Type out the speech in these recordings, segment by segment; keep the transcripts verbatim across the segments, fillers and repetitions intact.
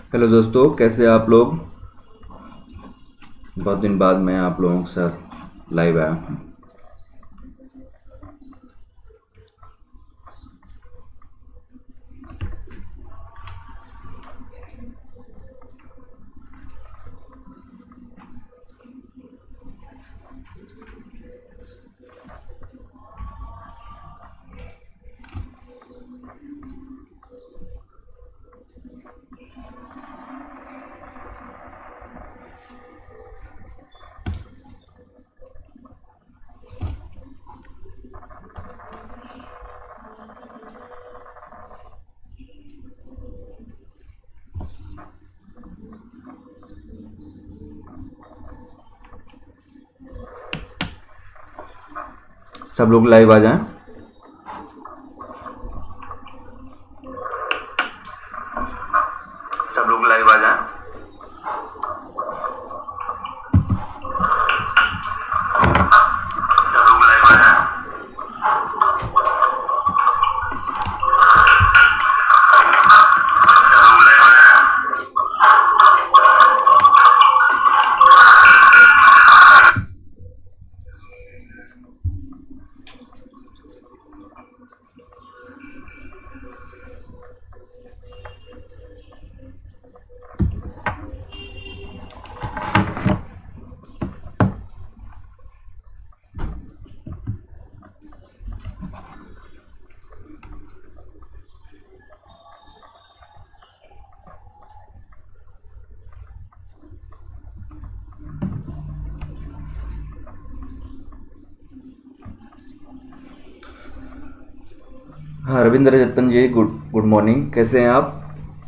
Hello दोस्तों, कैसे आप लोग। बहुत दिन बाद मैं आप लोगों के साथ लाइव आया हूँ। सब लोग लाइव आ जाएं। सब लोग लाइव आ जाएं। सब लोग लाइव आ जाएं। हाँ, रविंद्र जतन जी, गुड गुड मॉर्निंग। कैसे हैं आप।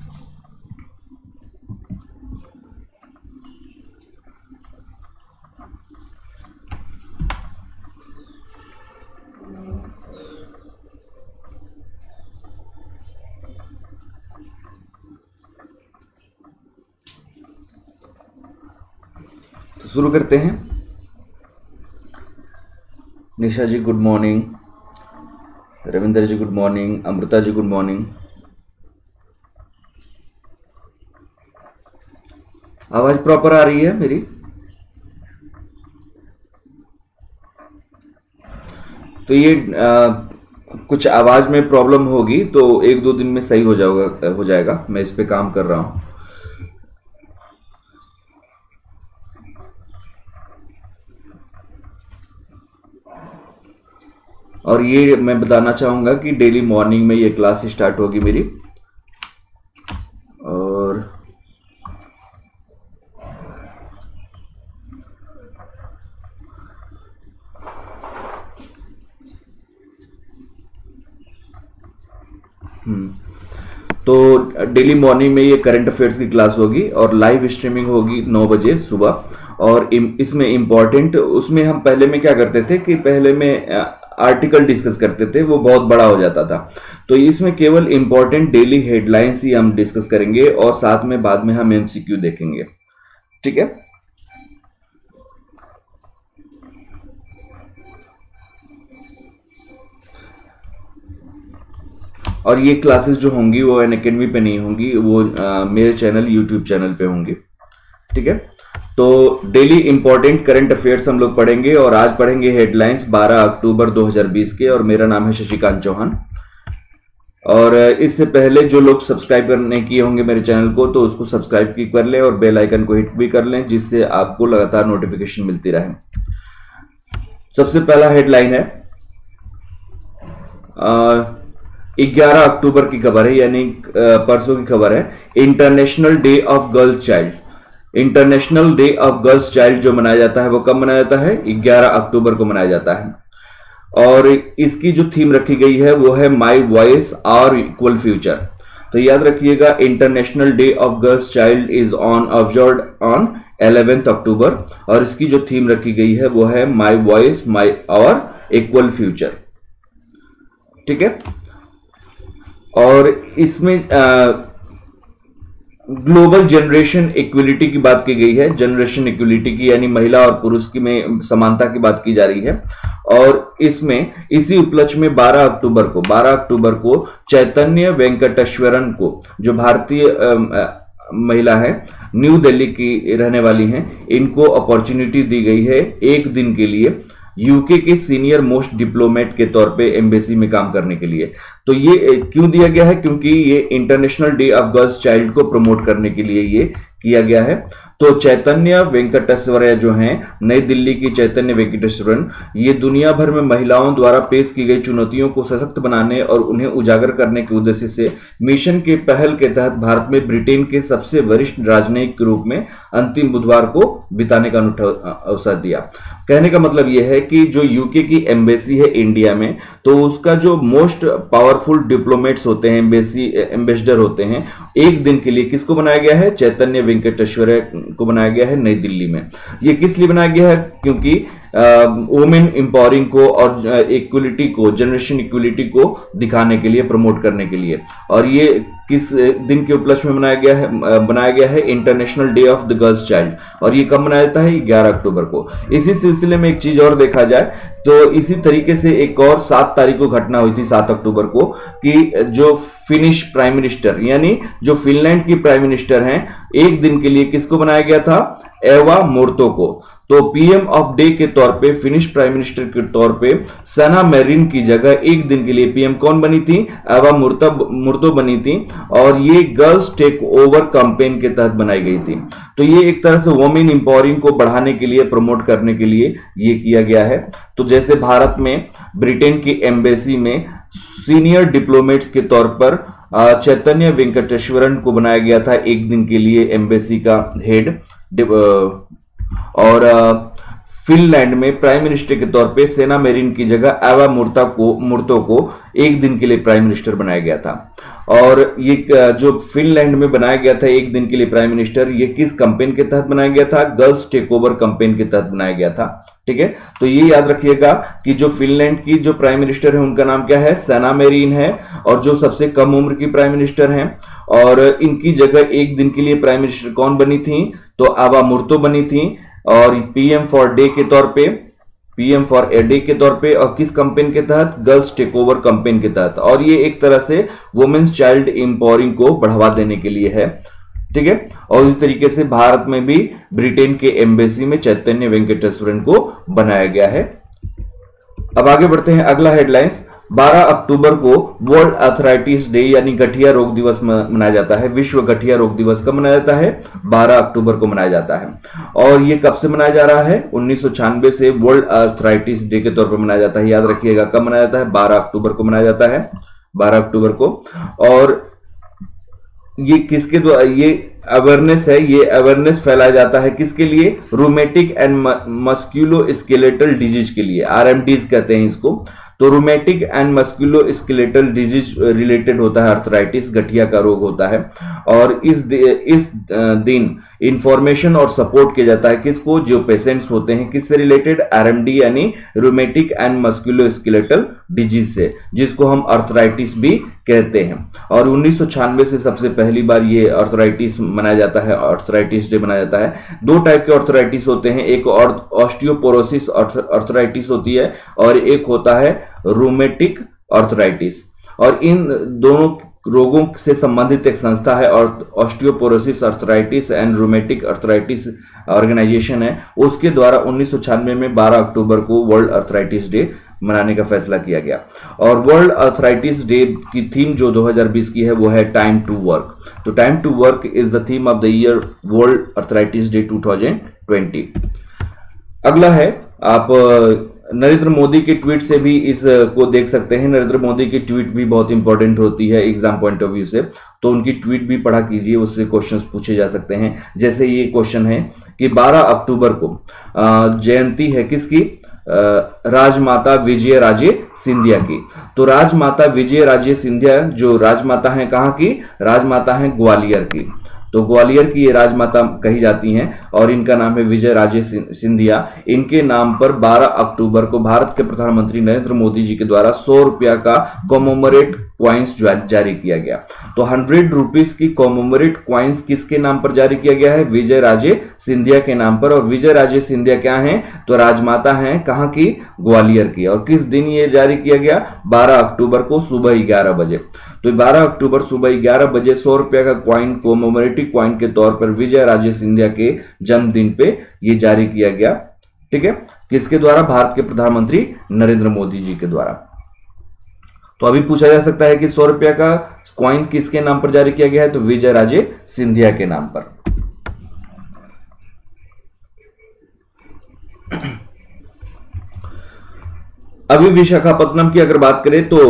तो शुरू करते हैं। Nisha ji good morning, Ravindra ji good morning, Amrita ji good morning. आवाज प्रॉपर आ रही है मेरी। तो ये आ, कुछ आवाज में प्रॉब्लम होगी तो एक दो दिन में सही हो जाएगा हो जाएगा मैं इस पे काम कर रहा हूं। और ये मैं बताना चाहूंगा कि डेली मॉर्निंग में ये क्लास स्टार्ट होगी मेरी। और हम्म तो डेली मॉर्निंग में ये करंट अफेयर्स की क्लास होगी और लाइव स्ट्रीमिंग होगी नौ बजे सुबह। और इसमें इम्पोर्टेंट, उसमें हम पहले में क्या करते थे कि पहले में आर्टिकल डिस्कस करते थे, वो बहुत बड़ा हो जाता था। तो इसमें केवल इंपॉर्टेंट डेली हेडलाइंस ही हम डिस्कस करेंगे और साथ में बाद में हम एमसीक्यू देखेंगे। ठीक है। और ये क्लासेस जो होंगी वो अनअकैडमी पे नहीं होंगी, वो आ, मेरे चैनल यूट्यूब चैनल पे होंगी। ठीक है। तो डेली इंपॉर्टेंट करंट अफेयर्स हम लोग पढ़ेंगे और आज पढ़ेंगे हेडलाइंस बारह अक्टूबर दो हज़ार बीस के। और मेरा नाम है शशिकांत चौहान। और इससे पहले जो लोग सब्सक्राइब करने किए होंगे मेरे चैनल को तो उसको सब्सक्राइब की कर लें और बेल आइकन को हिट भी कर लें, जिससे आपको लगातार नोटिफिकेशन मिलती रहे। सबसे पहला हेडलाइन है ग्यारह अक्टूबर की खबर है, यानी परसों की खबर है। International day of girls child. International day of girls child जो मनाया जाता है वो कब मनाया जाता है? ग्यारह अक्टूबर को मनाया जाता है। और इसकी जो थीम रखी गई है वो है my voice our equal future. तो याद रखिएगा, international day of girls child is on observed on eleventh October और इसकी जो थीम रखी गई है वो है my voice my our equal future. ठीक है। और इसमें ग्लोबल जनरेशन इक्वलिटी की बात की गई है। जनरेशन इक्वलिटी की यानी महिला और पुरुष की में समानता की बात की जा रही है। और इसमें इसी उपलक्ष्य में बारह अक्टूबर को बारह अक्टूबर को चैतन्य वेंकटेश्वरन को, जो भारतीय महिला है, न्यू दिल्ली की रहने वाली हैं। इनको अपॉर्चुनिटी दी गई है एक दिन के लिए यूके के सीनियर मोस्ट डिप्लोमेट के तौर पे एम्बेसी में काम करने के लिए। तो ये क्यों दिया गया है? क्योंकि ये international day of girls child को प्रमोट करने के लिए ये किया गया है। तो चैतन्य वेंकटेश्वरया जो हैं, नई दिल्ली की चैतन्य वेंकटेश्वरन, ये दुनिया भर में महिलाओं द्वारा पेश की गई चुनौतियों को सशक्त बनाने और उन्हें उजागर करने के उद्देश्य से मिशन के पहल के तहत भारत में ब्रिटेन के सबसे वरिष्ठ राजनयिक के रूप में अंतिम बुधवार को बिताने का अनूठा अवसर दिया। कहने का मतलब यह है कि जो यूके की एम्बेसी है इंडिया में, तो उसका जो मोस्ट पावरफुल डिप्लोमेट्स होते हैं, एम्बेसी एम्बेसडर होते हैं, एक दिन के लिए किसको बनाया गया है? चैतन्य वेंकटेश्वरया को बनाया गया है नई दिल्ली में। ये किस लिए बनाया गया है? क्योंकि वुमेन एम्पावरिंग को और इक्वलिटी को, जनरेशन इक्वलिटी को दिखाने के लिए, प्रमोट करने के लिए। और ये किस दिन के उपलक्ष्य में मनाया गया है? बनाया गया है international day of the girls child. और ये कब मनाया जाता है? ग्यारह अक्टूबर को। इसी सिलसिले में एक चीज और देखा जाए तो इसी तरीके से एक और सात तारीख को घटना हुई थी, सात अक्टूबर को, कि जो फिनिश प्राइम मिनिस्टर यानी जो फिनलैंड की प्राइम मिनिस्टर हैं, एक दिन के लिए किसको बनाया गया था? एवा मुर्तो को। तो पीएम ऑफ डे के तौर पे, फिनिश प्राइम मिनिस्टर के तौर पे सना मेरिन की जगह एक दिन के लिए पीएम कौन बनी थी? एवा मुर्तो मुर्तो बनी थी। और ये गर्ल्स टेक ओवर कैंपेन के तहत बनाई गई थी। तो ये एक तरह से वुमेन एम्पावरिंग को बढ़ाने के लिए, प्रमोट करने के लिए ये किया गया है। तो जैसे भारत में ब्रिटेन की एम्बेसी में सीनियर डिप्लोमेट्स के तौर पर चैतन्य वेंकटेश्वरन को बनाया गया था एक दिन के लिए एम्बेसी का हेड, और फिनलैंड में प्राइम मिनिस्टर के तौर पे सेना मेरिन की जगह एवा मुर्ता को मुर्तो को एक दिन के लिए प्राइम मिनिस्टर बनाया गया था। और ये जो फिनलैंड में बनाया गया था एक दिन के लिए प्राइम मिनिस्टर, ये किस कैंपेन के तहत बनाया गया था? गर्ल्स टेक ओवर कैंपेन के तहत बनाया गया था। ठीक है, तो ये याद रखिएगा कि जो फिनलैंड की जो प्राइम मिनिस्टर है उनका नाम क्या है? सेना मेरिन है। और जो सबसे कम उम्र की प्राइम मिनिस्टर हैं, और इनकी जगह एक दिन के लिए प्राइम मिनिस्टर कौन बनी थी? तो एवा मुर्तो बनी थी। और पीएम फॉर डे के तौर पे, पीएम फॉर ए डे के तौर पे, और किस कैंपेन के तहत? गर्ल्स टेक ओवर कैंपेन के तहत। और ये एक तरह से वुमेन्स चाइल्ड एम्पावरिंग को बढ़ावा देने के लिए है। ठीक है, और इस तरीके से भारत में भी ब्रिटेन के एम्बेसी में चैतन्य वेंकटेश्वरन को बनाया गया है। अब आगे बढ़ते हैं, अगला हेडलाइंस। बारह अक्टूबर को वर्ल्ड आर्थराइटिस डे यानी गठिया रोग दिवस मनाया जाता है। विश्व गठिया रोग दिवस कब मनाया जाता है? बारह अक्टूबर को मनाया जाता है। और ये कब से मनाया जा रहा है? उन्नीस सौ छियानवे से वर्ल्ड आर्थराइटिस डे के तौर पर मनाया जाता है। याद रखिएगा, कब मनाया जाता है? बारह अक्टूबर को मनाया जाता है, बारह अक्टूबर को। और ये किसके द्वारा ये अवेयरनेस है? ये अवेयरनेस फैलाया जाता है किसके लिए? रूमेटिक एंड मस्कुलोस्केलेटल डिजीज के लिए, आरएमडीज कहते हैं इसको। तो rheumatic and musculoskeletal disease related होता है आर्थराइटिस, गठिया का रोग होता है। और इस इस दिन इंफॉर्मेशन और सपोर्ट किया जाता है किसको? जो पेशेंट्स होते हैं, किससे रिलेटेड? आरएमडी यानी रूमेटिक एंड मस्कुलोस्केलेटल डिजीज से, जिसको हम आर्थराइटिस भी कहते हैं। और उन्नीस सौ छियानवे से सबसे पहली बार ये आर्थराइटिस मनाया जाता है, आर्थराइटिस डे मनाया जाता है। दो टाइप के आर्थराइटिस होते हैं, एक ऑस्टियोपोरोसिस आर्थराइटिस होती है और एक होता है रूमेटिक आर्थराइटिस। और इन दोनों रोगों से संबंधित एक संस्था है और osteoporosis arthritis and rheumatic arthritis organisation है, उसके द्वारा उन्नीस सौ छियानवे में बारह अक्टूबर को वर्ल्ड आर्थराइटिस डे मनाने का फैसला किया गया। और वर्ल्ड आर्थराइटिस डे की थीम जो दो हज़ार बीस की है वो है टाइम टू वर्क। तो time to work is the theme of the year world arthritis day दो हज़ार बीस। अगला है, आप नरेंद्र मोदी के ट्वीट से भी इस को देख सकते हैं। नरेंद्र मोदी की ट्वीट भी बहुत इंपॉर्टेंट होती है एग्जाम पॉइंट ऑफ व्यू से, तो उनकी ट्वीट भी पढ़ा कीजिए, उससे क्वेश्चंस पूछे जा सकते हैं। जैसे ये क्वेश्चन है कि बारह अक्टूबर को जयंती है किसकी? राजमाता विजय राजे सिंधिया की। तो राजमाता विजय राजे सिंधिया जो राजमाता हैं, कहाँ की? राजमाता हैं ग्वालियर की। तो ग्वालियर की ये राजमाता कही जाती हैं और इनका नाम है विजय राजे सिंधिया। इनके नाम पर बारह अक्टूबर को भारत के प्रधानमंत्री नरेंद्र मोदी जी के द्वारा सौ रुपया का कॉमोमोरेट क्वाइंस जारी किया गया। तो हंड्रेड रुपीस की कॉमेमोरेट क्वाइंस किसके नाम पर जारी किया गया है? विजय राजे सिंधिया के नाम पर। और विजय राजे सिंधिया क्या हैं? तो राजमाता हैं। कहां की? ग्वालियर की। और किस दिन ये जारी किया गया? बारह अक्टूबर को सुबह ग्यारह बजे। तो बारह अक्टूबर सुबह ग्यारह बजे सौ रुपया का क्वाइन कॉमेमोरेटिव क्वाइन के तौर पर विजय राजे सिंधिया के जन्मदिन पे ये जारी किया गया। ठीक है, किसके द्वारा? भारत के प्रधानमंत्री नरेंद्र मोदी जी के द्वारा। तो अभी पूछा जा सकता है कि सौ रुपया का क्वाइन किसके नाम पर जारी किया गया है? तो विजय राजे सिंधिया के नाम पर। अभी विशाखापट्टनम की अगर बात करें तो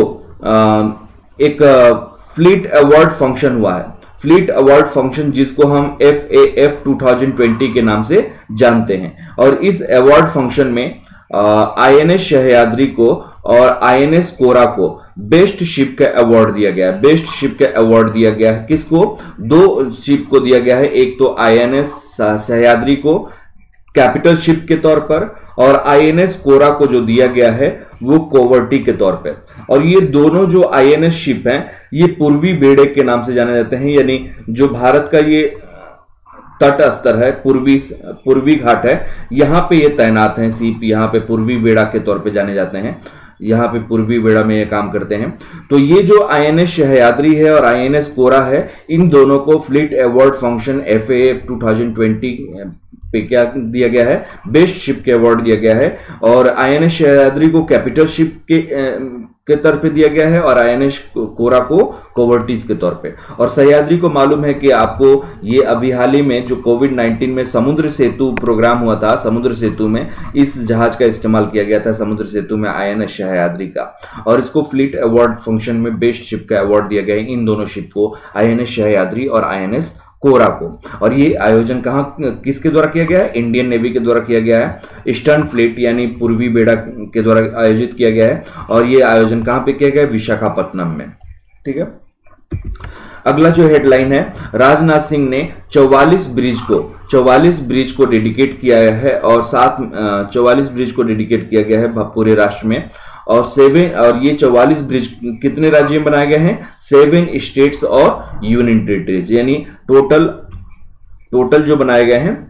एक फ्लीट अवार्ड फंक्शन हुआ है। फ्लीट अवार्ड फंक्शन जिसको हम F A F two thousand twenty के नाम से जानते हैं। और इस अवार्ड फंक्शन में आईएनएस सह्याद्री को और आईएनएस कोरा को बेस्ट शिप का अवार्ड दिया गया है। बेस्ट शिप का अवार्ड दिया गया है किसको? दो शिप को दिया गया है। एक तो आईएनएस सह्याद्री को कैपिटल शिप के तौर पर, और आईएनएस कोरा को जो दिया गया है वो कोवर्टी के तौर पर। और ये दोनों जो आईएनएस शिप हैं ये पूर्वी बेड़े के नाम से जाने जाते हैं, यानी जो भारत का ये तट स्तर है, पूर्वी पूर्वी घाट है, यहां पे ये तैनात हैं शिप। यहाँ पे पूर्वी बेड़ा के तौर पे जाने जाते हैं। यहाँ पे पूर्वी बेड़ा में ये काम करते हैं। तो ये जो आईएनएस सह्याद्री है और आईएनएस कोरा है, इन दोनों को fleet award function F A F two thousand twenty पे क्या दिया गया है? बेस्ट शिप के अवार्ड दिया गया है। और आईएनएस सह्याद्री को कैपिटल शिप के के तौर पे दिया गया है और आईएनएस कोरा को कोवर्टीज के तौर पे। और सह्याद्री को मालूम है कि आपको ये अभी हाल ही में जो कोविड नाइन्टीन में समुद्र सेतु प्रोग्राम हुआ था, समुद्र सेतु में इस जहाज का इस्तेमाल किया गया था, समुद्र सेतु में आईएनएस सह्याद्री का। और इसको फ्लीट अवार्ड फंक्शन में बेस्ट शिप का अवार्ड दिया गया है इन दोनों शिप को, आईएनएस सह्याद्री और आईएनएस कोरा को। और ये आयोजन कहां किसके द्वारा किया गया है? इंडियन नेवी के द्वारा किया गया है। ईस्टर्न फ्लीट यानी पूर्वी बेड़ा के द्वारा आयोजित किया गया है। और ये आयोजन कहां पे किया गया है? विशाखापट्टनम में। ठीक है, अगला जो हेडलाइन है, राजनाथ सिंह ने चौवालीस ब्रिज को चौवालीस ब्रिज को डेडिकेट किया है और सात चौवालीस ब्रिज को डेडिकेट किया गया है पूरे राष्ट्र में। और सेवन और ये चौवालीस ब्रिज कितने राज्यों में बनाए गए हैं? सेवन स्टेट्स और यूनियन टेरिटरीज, यानी टोटल टोटल जो बनाए गए हैं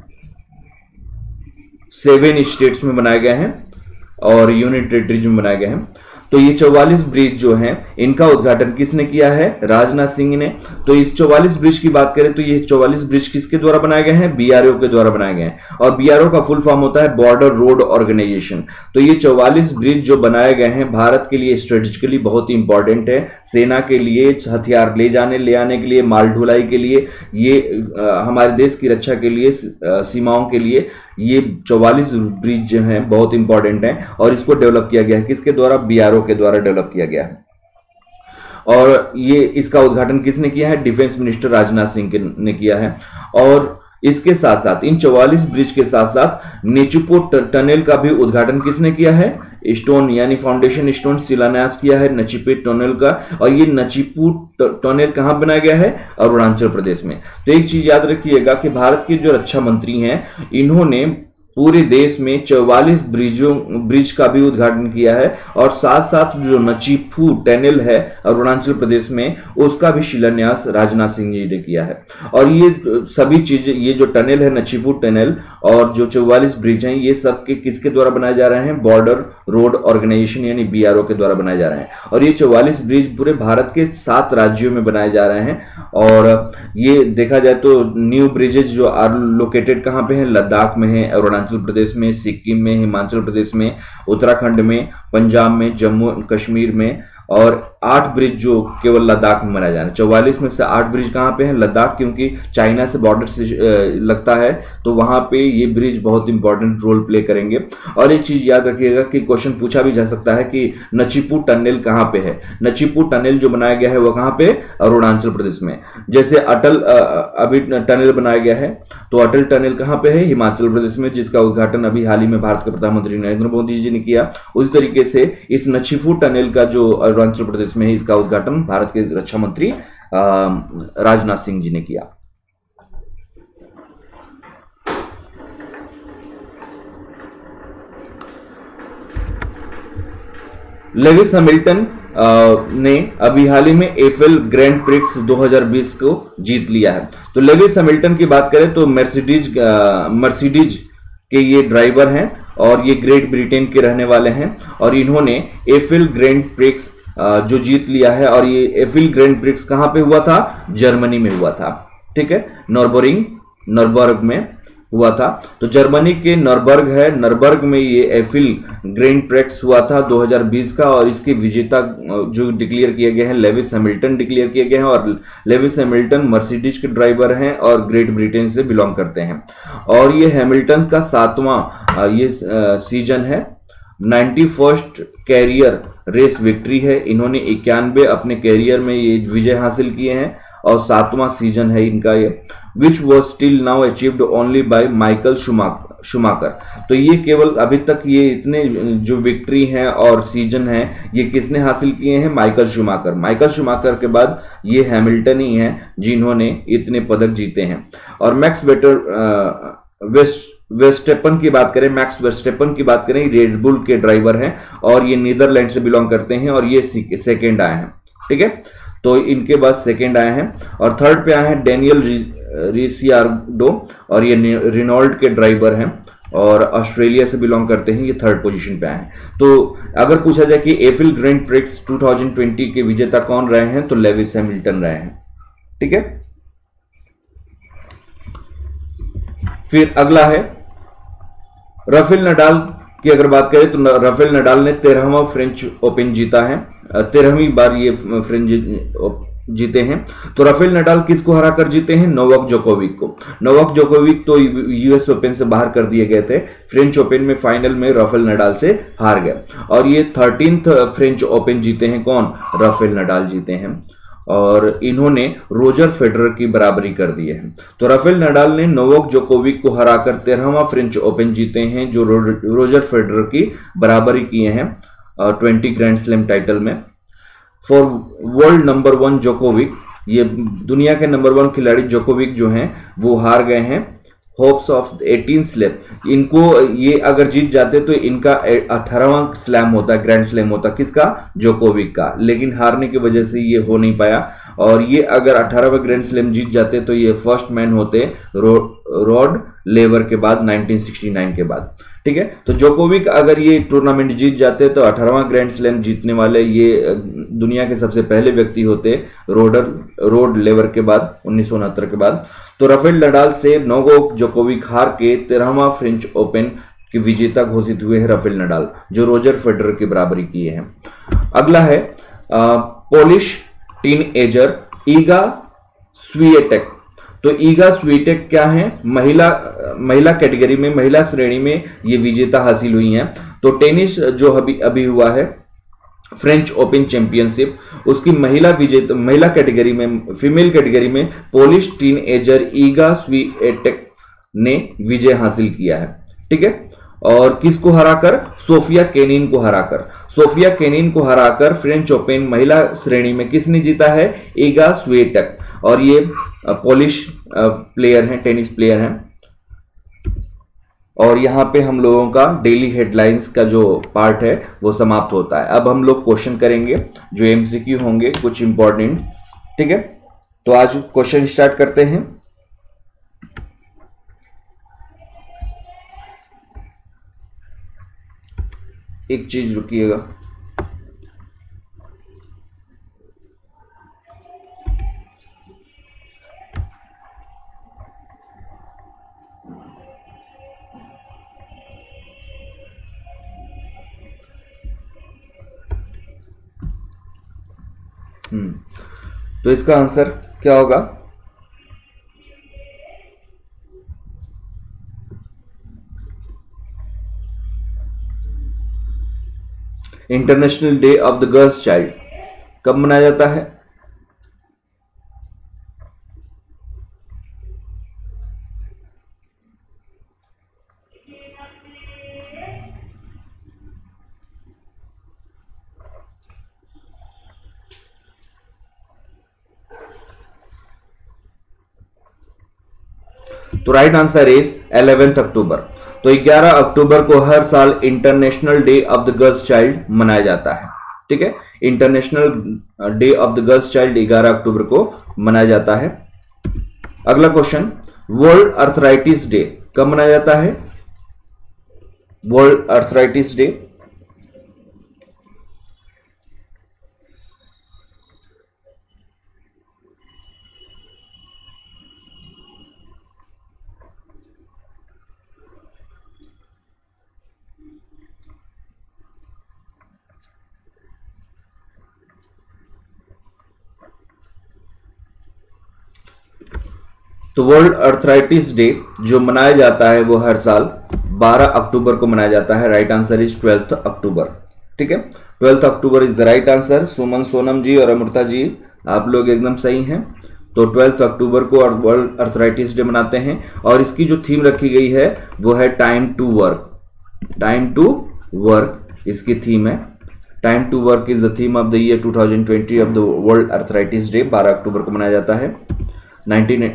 सेवन स्टेट्स में बनाए गए हैं और यूनियन टेरिटरीज में बनाए गए हैं। तो ये चौवालीस ब्रिज जो हैं इनका उद्घाटन किसने किया है? राजनाथ सिंह ने। तो इस चौवालीस ब्रिज की बात करें तो ये चौवालीस ब्रिज किसके द्वारा बनाए गए हैं? बीआरओ के द्वारा बनाए गए हैं। और बीआरओ का फुल फॉर्म होता है बॉर्डर रोड ऑर्गेनाइजेशन। तो ये चौवालीस ब्रिज जो बनाए गए हैं भारत के लिए स्ट्रेटेजिकली बहुत ही इंपॉर्टेंट है। सेना के लिए हथियार ले जाने ले आने के लिए, माल ढुलाई के लिए, ये आ, हमारे देश की रक्षा के लिए, सीमाओं के लिए ये चौवालीस ब्रिज जो हैं बहुत इंपॉर्टेंट हैं। और इसको डेवलप किया गया है किसके द्वारा? बीआरओ के द्वारा डेवलप किया गया है। और ये इसका उद्घाटन किसने किया है? डिफेंस मिनिस्टर राजनाथ सिंह ने किया है। और इसके साथ साथ इन चौवालीस ब्रिज के साथ साथ नेचुपो टनल का भी उद्घाटन किसने किया है? स्टोन यानी फाउंडेशन स्टोन शिलान्यास किया है नचिपे टनल का। और ये नचिपू टनल कहां बनाया गया है? अरुणाचल प्रदेश में। तो एक चीज याद रखिएगा कि भारत के जो रक्षा मंत्री हैं इन्होंने पूरे देश में चौवालीस ब्रिजों ब्रिज का भी उद्घाटन किया है। और साथ साथ जो नचिफू टनल है अरुणाचल प्रदेश में उसका भी शिलान्यास राजनाथ सिंह जी ने किया है। और ये सभी चीजें, ये जो टनल है नचिफू टनल और जो चौवालीस ब्रिज हैं, ये सब के किसके द्वारा बनाए जा रहे हैं? बॉर्डर रोड ऑर्गेनाइजेशन यानी बीआरओ के द्वारा बनाए जा रहे हैं। और ये चौवालीस ब्रिज पूरे भारत के सात राज्यों में बनाए जा रहे हैं। और ये देखा जाए तो न्यू ब्रिजेज जो आर लोकेटेड कहां पे हैं? लद्दाख में है, अरुणाचल प्रदेश में, सिक्किम में, हिमाचल प्रदेश में, उत्तराखंड में, पंजाब में, जम्मू कश्मीर में। और आठ ब्रिज जो केवल लद्दाख में बनाए जा रहे हैं। चौवालीस में से आठ ब्रिज कहां पे हैं? लद्दाख, क्योंकि चाइना से बॉर्डर से लगता है तो वहां पे ये ब्रिज बहुत इंपॉर्टेंट रोल प्ले करेंगे। और एक चीज याद रखिएगा कि क्वेश्चन पूछा भी जा सकता है कि नचिपू टनल कहां पे है? नचिपू टनल जो बनाया गया है वो कहां पे? अरुणाचल प्रदेश में। जैसे अटल अभी टनल बनाया गया है तो अटल टनल कहां पे है? हिमाचल प्रदेश में, जिसका उद्घाटन अभी हाल ही में भारत के प्रधानमंत्री नरेंद्र मोदी जी ने किया। उसी तरीके से इस नचिफू टनल का जो अरुणाचल प्रदेश में है इसका उद्घाटन भारत के रक्षा मंत्री राजनाथ सिंह जी ने किया। लेविस हैमिल्टन ने अभी हाल ही में एफएल ग्रैंड प्रिक्स दो हज़ार बीस को जीत लिया है। तो लेविस हैमिल्टन की बात करें तो मर्सिडीज मर्सिडीज के ये ड्राइवर हैं और ये ग्रेट ब्रिटेन के रहने वाले हैं और इन्होंने एफएल ग्रैंड प्रिक्स जो जीत लिया है। और ये एफएल ग्रैंड प्रिक्स कहां पे हुआ था? जर्मनी में हुआ था, ठीक है, नॉर्बोरिंग नॉर्बर्ग में हुआ था। तो जर्मनी के नॉर्बर्ग है, नॉर्बर्ग में ये एफिल ग्रैंड प्रिक्स हुआ था दो हज़ार बीस का और इसके विजेता जो डिक्लेयर किए गए हैं लेविस हैमिल्टन डिक्लेयर किए गए हैं। और लेविस हैमिल्टन मर्सिडीज के ड्राइवर हैं और ग्रेट ब्रिटेन से बिलोंग करते हैं। और ये हैमिल्टन का सातवां ये सीजन है, ninety first career race victory है। इन्होंने इक्यानवे अपने कैरियर में ये विजय हासिल किए हैं और सातवां सीजन है इनका ये, which was still now achieved only by Michael Schumacher. तो ये केवल अभी तक ये इतने जो विक्ट्री हैं और सीजन हैं ये किसने हासिल किए हैं? Michael Schumacher. माइकल शुमाकर के बाद ये हैमिल्टन ही हैं जिन्होंने इतने पदक जीते हैं। और मैक्स वेटर वेस्ट वेस्टेपन की बात करें, मैक्स वेस्टेपन की बात करें, रेड बुल के ड्राइवर हैं और ये नीदरलैंड से बिलोंग करते हैं और ये सेकेंड आए हैं, ठीक है। तो इनके बाद सेकेंड आए हैं और थर्ड पे आए हैं डेनियल रिसियार्डो और ये रिनॉल्ट के ड्राइवर हैं और ऑस्ट्रेलिया से बिलोंग करते हैं, ये थर्ड पोजीशन पे आए हैं। तो अगर पूछा जाए कि एफिल ग्रैंड प्रिक्स दो हज़ार बीस के विजेता कौन रहे हैं तो लेविस हैमिल्टन रहे हैं, ठीक है। फिर अगला है राफेल नडाल की अगर बात करें तो राफेल नडाल ने तेरहवां फ्रेंच ओपन जीता है, तेरहवीं बार ये फ्रेंच जीते हैं। तो राफेल नडाल किसको हराकर जीते हैं? नोवाक जोकोविक को। नोवाक जोकोविक तो यूएस ओपन से बाहर कर दिए गए थे, फ्रेंच ओपन में फाइनल में राफेल नडाल से हार गए और ये थर्टीन्थ फ्रेंच ओपन जीते हैं। कौन? राफेल नडाल जीते हैं और इन्होंने रोजर फेडरर की बराबरी कर दी है। तो राफेल नडाल ने नोवाक जोकोविक को हराकर तेरहवां फ्रेंच ओपन जीते हैं जो रो, रोजर फेडरर की बराबरी किए हैं ट्वेंटी ग्रैंड स्लैम टाइटल में। For world number one Djokovic, ये दुनिया के नंबर वन खिलाड़ी जोकोविक जो हैं वो हार गए हैं होप्स ऑफ एटीन स्लैम। इनको ये अगर जीत जाते तो इनका अठारहवां स्लैम होता, ग्रैंड स्लैम होता, किसका? जोकोविक का, लेकिन हारने की वजह से ये हो नहीं पाया। और ये अगर अठारहवें ग्रैंड स्लैम जीत जाते तो ये फर्स्ट मैन होते रो, रॉड लेवर के बाद नाइनटीन सिक्सटी नाइन के बाद, ठीक है। तो जोकोविक अगर ये टूर्नामेंट जीत जाते तो अठारहवां ग्रैंड स्लैम जीतने वाले ये दुनिया के सबसे पहले व्यक्ति होते रोडर रोड लेवर के बाद उन्नीस सौ उनहत्तर के बाद। तो राफेल नडाल से नोवाक जोकोविक हार के तेरहवां फ्रेंच ओपन के विजेता घोषित हुए हैं राफेल नडाल जो रोजर फेडरर की बराबरी किए हैं। अगला है Polish teenager Iga Swiatek. तो ईगा स्विएटेक क्या है? महिला महिला कैटेगरी में, महिला श्रेणी में ये विजेता हासिल हुई हैं। तो टेनिस जो अभी अभी हुआ है फ्रेंच ओपन चैंपियनशिप, उसकी महिला विजेता महिला कैटेगरी में, फीमेल कैटेगरी में Polish teenager Iga Swiatek ने विजय हासिल किया है, ठीक है। और किसको हराकर? सोफिया केनिन को हराकर। सोफिया केनिन को हराकर फ्रेंच ओपन महिला श्रेणी में किसने जीता है? Iga Swiatek. और ये पोलिश प्लेयर हैं, टेनिस प्लेयर हैं। और यहां पे हम लोगों का डेली हेडलाइंस का जो पार्ट है वो समाप्त होता है। अब हम लोग क्वेश्चन करेंगे जो एमसीक्यू होंगे कुछ इंपॉर्टेंट, ठीक है। तो आज क्वेश्चन स्टार्ट करते हैं। एक चीज रुकिएगा, हम्म तो इसका आंसर क्या होगा? International day of the girls child कब मनाया जाता है? तो right answer is eleventh October. तो ग्यारह अक्टूबर को हर साल international day of the girls child मनाया जाता है। ठीक है। International day of the girls child ग्यारह अक्टूबर को मनाया जाता है। अगला क्वेश्चन, वर्ल्ड अर्थराइटिस डे कब मनाया जाता है? वर्ल्ड अर्थराइटिस डे तो वर्ल्ड अर्थराइटिस डे जो मनाया जाता है वो हर साल बारह अक्टूबर को मनाया जाता है। Right answer is twelfth October. ठीक है, twelfth October is the right answer. Suman, Sonam ji और अमृता जी आप लोग एकदम सही हैं। तो ट्वेल्थ अक्टूबर को वर्ल्ड अर्थराइटिस डे मनाते हैं और इसकी जो थीम रखी गई है वो है time to work. Time to work इसकी थीम है। Time to work is the theme of the year two thousand twenty of the world arthritis day. बारह अक्टूबर को मनाया जाता है। नाइनटीन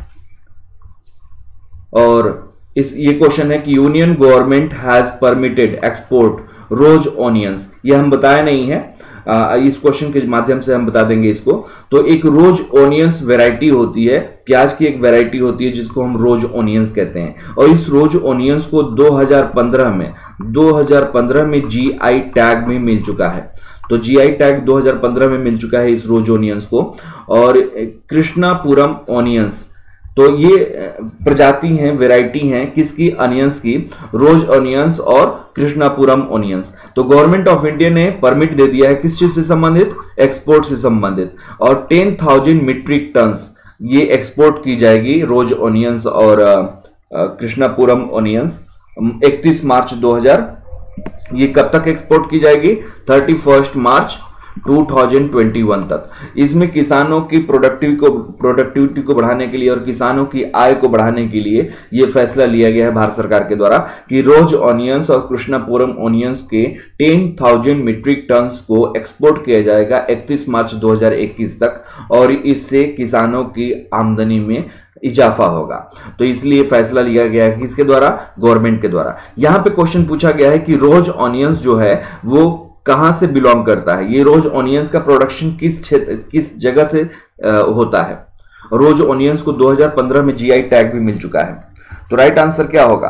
और इस ये क्वेश्चन है कि union government has permitted export rose onions. ये हम बताया नहीं है, आ, इस क्वेश्चन के माध्यम से हम बता देंगे इसको। तो एक रोज ऑनियंस वैरायटी होती है, प्याज की एक वैरायटी होती है जिसको हम रोज ऑनियंस कहते हैं। और इस रोज ऑनियंस को दो हज़ार पंद्रह में दो हज़ार पंद्रह में जीआई टैग में मिल चुका है। तो जीआई टैग दो हज़ार पंद्रह में मिल चुका है इस रोज ऑनियंस को। और कृष्णापुरम ऑनियंस, तो ये प्रजाति हैं, वैरायटी हैं किसकी? अनियंस की, रोज ऑनियंस और कृष्णापुरम ऑनियंस। तो गवर्नमेंट ऑफ इंडिया ने परमिट दे दिया है किस चीज से संबंधित? एक्सपोर्ट से संबंधित। और टेन थाउजेंड मीट्रिक टन्स ये एक्सपोर्ट की जाएगी रोज ऑनियंस और कृष्णापुरम ऑनियंस इकतीस मार्च दो हज़ार। ये कब तक एक्सपोर्ट की जाएगी? थर्टी फर्स्ट मार्च दो हज़ार इक्कीस तक। इसमें किसानों की प्रोडक्टिविटी को प्रोडक्टिविटी को बढ़ाने के लिए और किसानों की आय को बढ़ाने के लिए यह फैसला लिया गया है भारत सरकार के द्वारा कि रोज ऑनियंस और कृष्णापुरम ऑनियंस के दस हज़ार मीट्रिक टन्स को एक्सपोर्ट किया जाएगा इकतीस मार्च दो हज़ार इक्कीस तक। और इससे किसानों की आमदनी में इजाफा होगा। तो इसलिए फैसला लिया गया है किसके द्वारा? गवर्नमेंट के द्वारा। यहां पे क्वेश्चन पूछा गया है कि रोज ऑनियंस जो है वो कहां से बिलोंग करता है? ये रोज ऑनियंस का प्रोडक्शन किस क्षेत्र किस जगह से आ, होता है? रोज ऑनियंस को दो हज़ार पंद्रह में जीआई टैग भी मिल चुका है। तो राइट आंसर क्या होगा?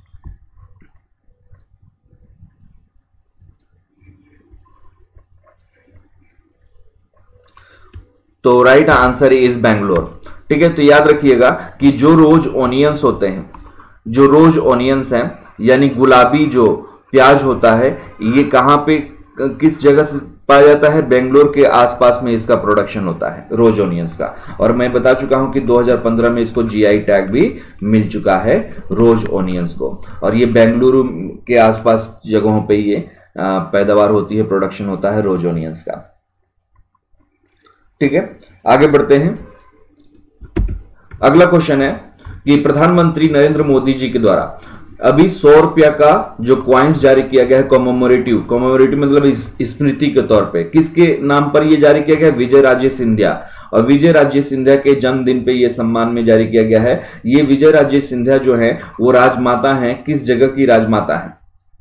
तो राइट आंसर इज बेंगलोर। ठीक है, तो याद रखिएगा कि जो रोज ऑनियंस होते हैं, जो रोज ऑनियंस हैं यानी गुलाबी जो प्याज होता है, ये कहां पे किस जगह से पाया जाता है? बेंगलोर के आसपास में इसका प्रोडक्शन होता है रोज ऑनियंस का। और मैं बता चुका हूं कि दो हज़ार पंद्रह में इसको जीआई टैग भी मिल चुका है रोज ऑनियंस को। और ये बेंगलुरु के आसपास जगहों पे ये पैदावार होती है, प्रोडक्शन होता है रोज ऑनियंस का। ठीक है, आगे बढ़ते हैं। अगला क्वेश्चन है कि प्रधानमंत्री नरेंद्र मोदी जी के द्वारा अभी सौ रुपया का जो क्वाइंस जारी किया गया है कॉमेमोरेटिव, कॉमेमोरेटिव मतलब स्मृति के तौर पे, किसके नाम पर यह जारी किया गया है? विजय राजे सिंधिया। और विजय राजे सिंधिया के जन्मदिन पे यह सम्मान में जारी किया गया है। ये विजय राजे सिंधिया जो है वो राजमाता है, किस जगह की राजमाता है?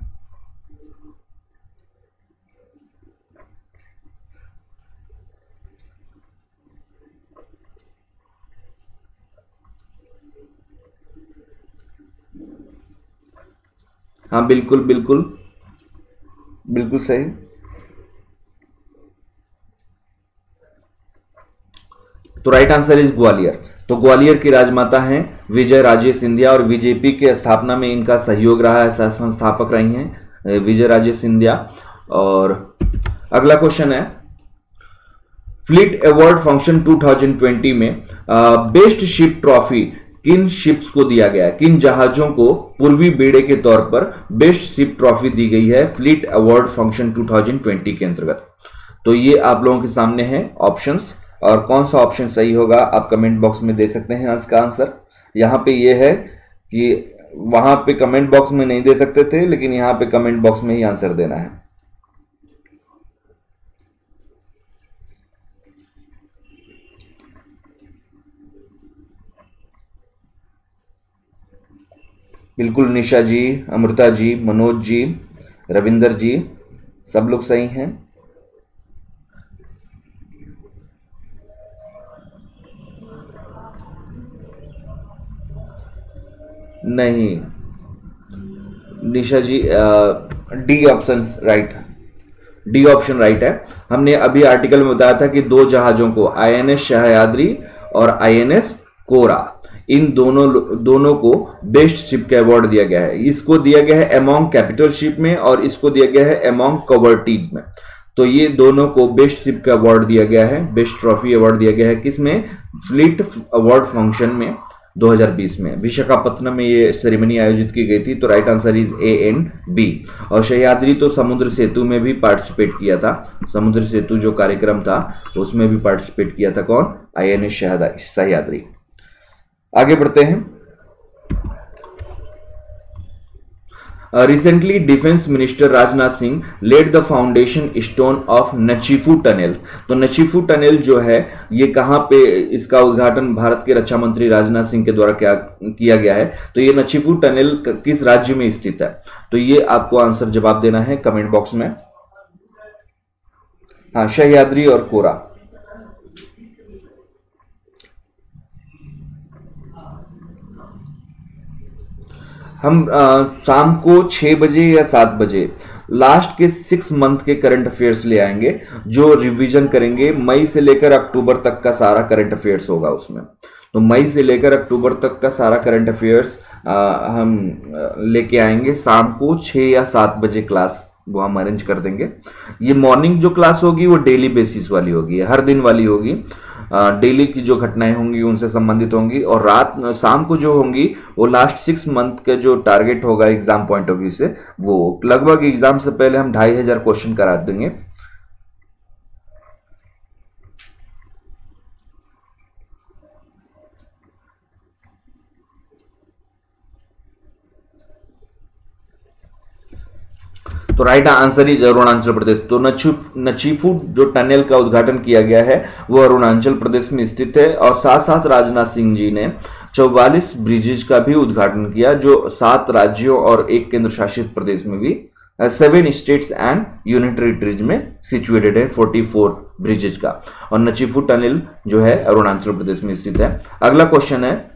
हाँ बिल्कुल बिल्कुल बिल्कुल सही। तो राइट आंसर इज ग्वालियर। तो ग्वालियर की राजमाता हैं विजय राजे सिंधिया और बीजेपी के स्थापना में इनका सहयोग रहा है, संस्थापक रही हैं विजय राजे सिंधिया। और अगला क्वेश्चन है, फ्लीट अवार्ड फंक्शन दो हज़ार बीस में बेस्ट शिप ट्रॉफी किन शिप्स को दिया गया है? किन जहाजों को पूर्वी बेड़े के तौर पर बेस्ट शिप ट्रॉफी दी गई है फ्लीट अवार्ड फंक्शन दो हज़ार बीस के अंतर्गत? तो ये आप लोगों के सामने है ऑप्शंस, और कौन सा ऑप्शन सही होगा आप कमेंट बॉक्स में दे सकते हैं इसका आंसर। यहां पे ये है कि वहां पे कमेंट बॉक्स में नहीं दे सकते थे, लेकिन यहां पे कमेंट बॉक्स में ही आंसर देना है। बिल्कुल निशा जी, अमृता जी, मनोज जी, रविंदर जी, सब लोग सही हैं। नहीं Nisha ji, D option right, D option right है। हमने अभी आर्टिकल में बताया था कि दो जहाजों को आईएनएस सह्याद्री और आईएनएस कोरा, इन दोनों दोनों को बेस्ट शिप का अवार्ड दिया गया है। इसको दिया गया है अमॉन्ग कैपिटल शिप में और इसको दिया गया है अमॉन्ग कवर्टीज में। तो ये दोनों को बेस्ट शिप का अवार्ड दिया गया है, बेस्ट ट्रॉफी अवार्ड दिया गया है किसमें, फ्लीट अवार्ड फंक्शन में दो हज़ार बीस में विशाखापत्तनम में ये सेरेमनी आयोजित की गई थी। तो right answer is A and B. और सह्याद्री तो समुद्र सेतु में भी पार्टिसिपेट किया था, समुद्र सेतु जो कार्यक्रम था उसमें भी पार्टिसिपेट किया था कौन, आईएनएस सह्याद्री। आगे बढ़ते हैं। Recently defence minister Rajnath Singh led the foundation stone of Nechiphu tunnel. तो नचीफू टनल जो है ये कहां पे, इसका उद्घाटन भारत के रक्षा मंत्री राजनाथ सिंह के द्वारा क्या किया गया है। तो ये नचीफू टनल किस राज्य में स्थित है, तो ये आपको आंसर जवाब देना है कमेंट बॉक्स में। हाँ, सह्याद्री और कोरा। हम आ, शाम को छह बजे या सात बजे लास्ट के सिक्स मंथ के करंट अफेयर्स ले आएंगे, जो रिवीजन करेंगे। मई से लेकर अक्टूबर तक का सारा करंट अफेयर्स होगा उसमें। तो मई से लेकर अक्टूबर तक का सारा करंट अफेयर्स हम लेके आएंगे शाम को छह या सात बजे क्लास वो हम अरेंज कर देंगे। ये मॉर्निंग जो क्लास होगी वो डेली बेसिस वाली होगी, हर दिन वाली होगी। डेली की जो घटनाएं होंगी उनसे संबंधित होंगी, और रात शाम को जो होंगी वो लास्ट सिक्स मंथ का जो टारगेट होगा एग्जाम पॉइंट ऑफ व्यू से, वो लगभग एग्जाम से पहले हम ढाई हजार क्वेश्चन करा देंगे। तो right answer is Arunachal Pradesh. तो नचीफू जो टनल का उद्घाटन किया गया है वो अरुणाचल प्रदेश में स्थित है। और साथ साथ राजनाथ सिंह जी ने चौवालीस ब्रिजेज का भी उद्घाटन किया, जो सात राज्यों और एक केंद्र शासित प्रदेश में भी, seven states and union territories में सिचुएटेड है फोर्टी फोर ब्रिजेज का। और नचीफू टनल जो है अरुणाचल प्रदेश में स्थित है। अगला क्वेश्चन है,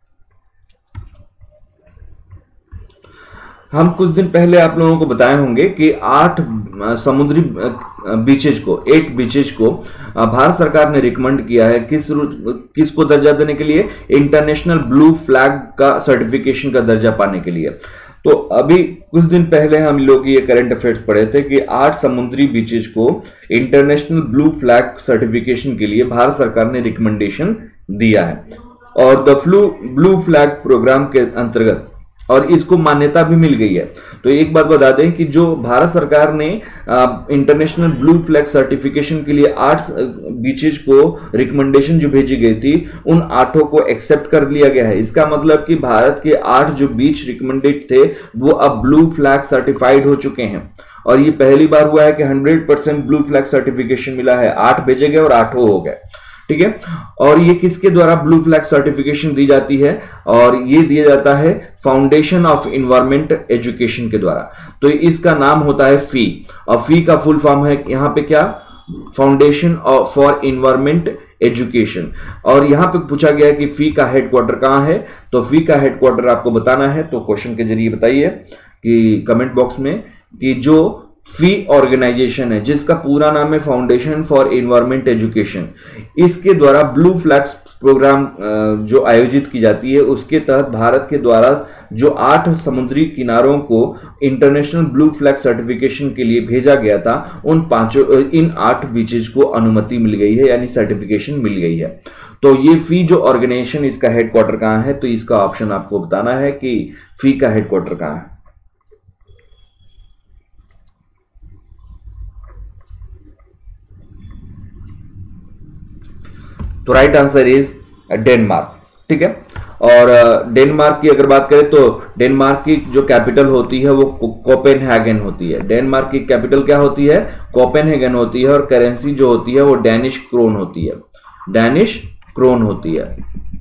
हम कुछ दिन पहले आप लोगों को बताए होंगे कि आठ समुद्री बीचेज को, एट बीचेज को भारत सरकार ने रिकमेंड किया है किस किसको दर्जा देने के लिए, इंटरनेशनल ब्लू फ्लैग का सर्टिफिकेशन का दर्जा पाने के लिए। तो अभी कुछ दिन पहले हम लोग ये करंट अफेयर्स पढ़े थे कि आठ समुद्री बीचेज को इंटरनेशनल ब्लू फ्लैग सर्टिफिकेशन के लिए भारत सरकार ने रिकमेंडेशन दिया है। और the flu blue flag programme के अंतर्गत और इसको मान्यता भी मिल गई है। तो एक बात बता दें कि जो भारत सरकार ने इंटरनेशनल ब्लू फ्लैग सर्टिफिकेशन के लिए आठ बीचेज को रिकमेंडेशन जो भेजी गई थी, उन आठों को एक्सेप्ट कर लिया गया है। इसका मतलब कि भारत के आठ जो बीच रिकमेंडेड थे वो अब ब्लू फ्लैग सर्टिफाइड हो चुके हैं। और ये पहली बार हुआ है कि hundred percent blue flag certification मिला है। आठ भेजे गए और आठों हो गए, ठीक है। और ये किसके द्वारा ब्लू फ्लैग सर्टिफिकेशन दी जाती है, और ये दिया जाता है फाउंडेशन ऑफ एनवायरमेंट एजुकेशन के द्वारा। तो इसका नाम होता है फी, और फी का फुल फॉर्म है यहां पे क्या, फाउंडेशन फॉर एनवायरमेंट एजुकेशन। और यहां पे पूछा गया है कि फी का हेडक्वार्टर कहां है, तो फी का हेडक्वार्टर आपको बताना है। तो क्वेश्चन के जरिए बताइए कि कमेंट बॉक्स में कि जो फी ऑर्गेनाइजेशन है जिसका पूरा नाम है फाउंडेशन फॉर एनवायरमेंट एजुकेशन, इसके द्वारा ब्लू फ्लैग प्रोग्राम जो आयोजित की जाती है, उसके तहत भारत के द्वारा जो आठ समुद्री किनारों को इंटरनेशनल ब्लू फ्लैग सर्टिफिकेशन के लिए भेजा गया था, उन पांचों इन आठ बीचेज को अनुमति मिल गई है, यानी सर्टिफिकेशन मिल गई है। तो ये फी जो ऑर्गेनाइजेशन, इसका हेडक्वार्टर कहां है, तो इसका ऑप्शन आपको बताना है कि फी का हेडक्वार्टर कहां है। तो राइट आंसर इज डेनमार्क, ठीक है। और डेनमार्क की अगर बात करें तो डेनमार्क की जो कैपिटल होती है वो कोपेनहेगन होती है। डेनमार्क की कैपिटल क्या होती है, कोपेनहेगन होती है। और करेंसी जो होती है वो डैनिश क्रोन होती है, डैनिश क्रोन होती है,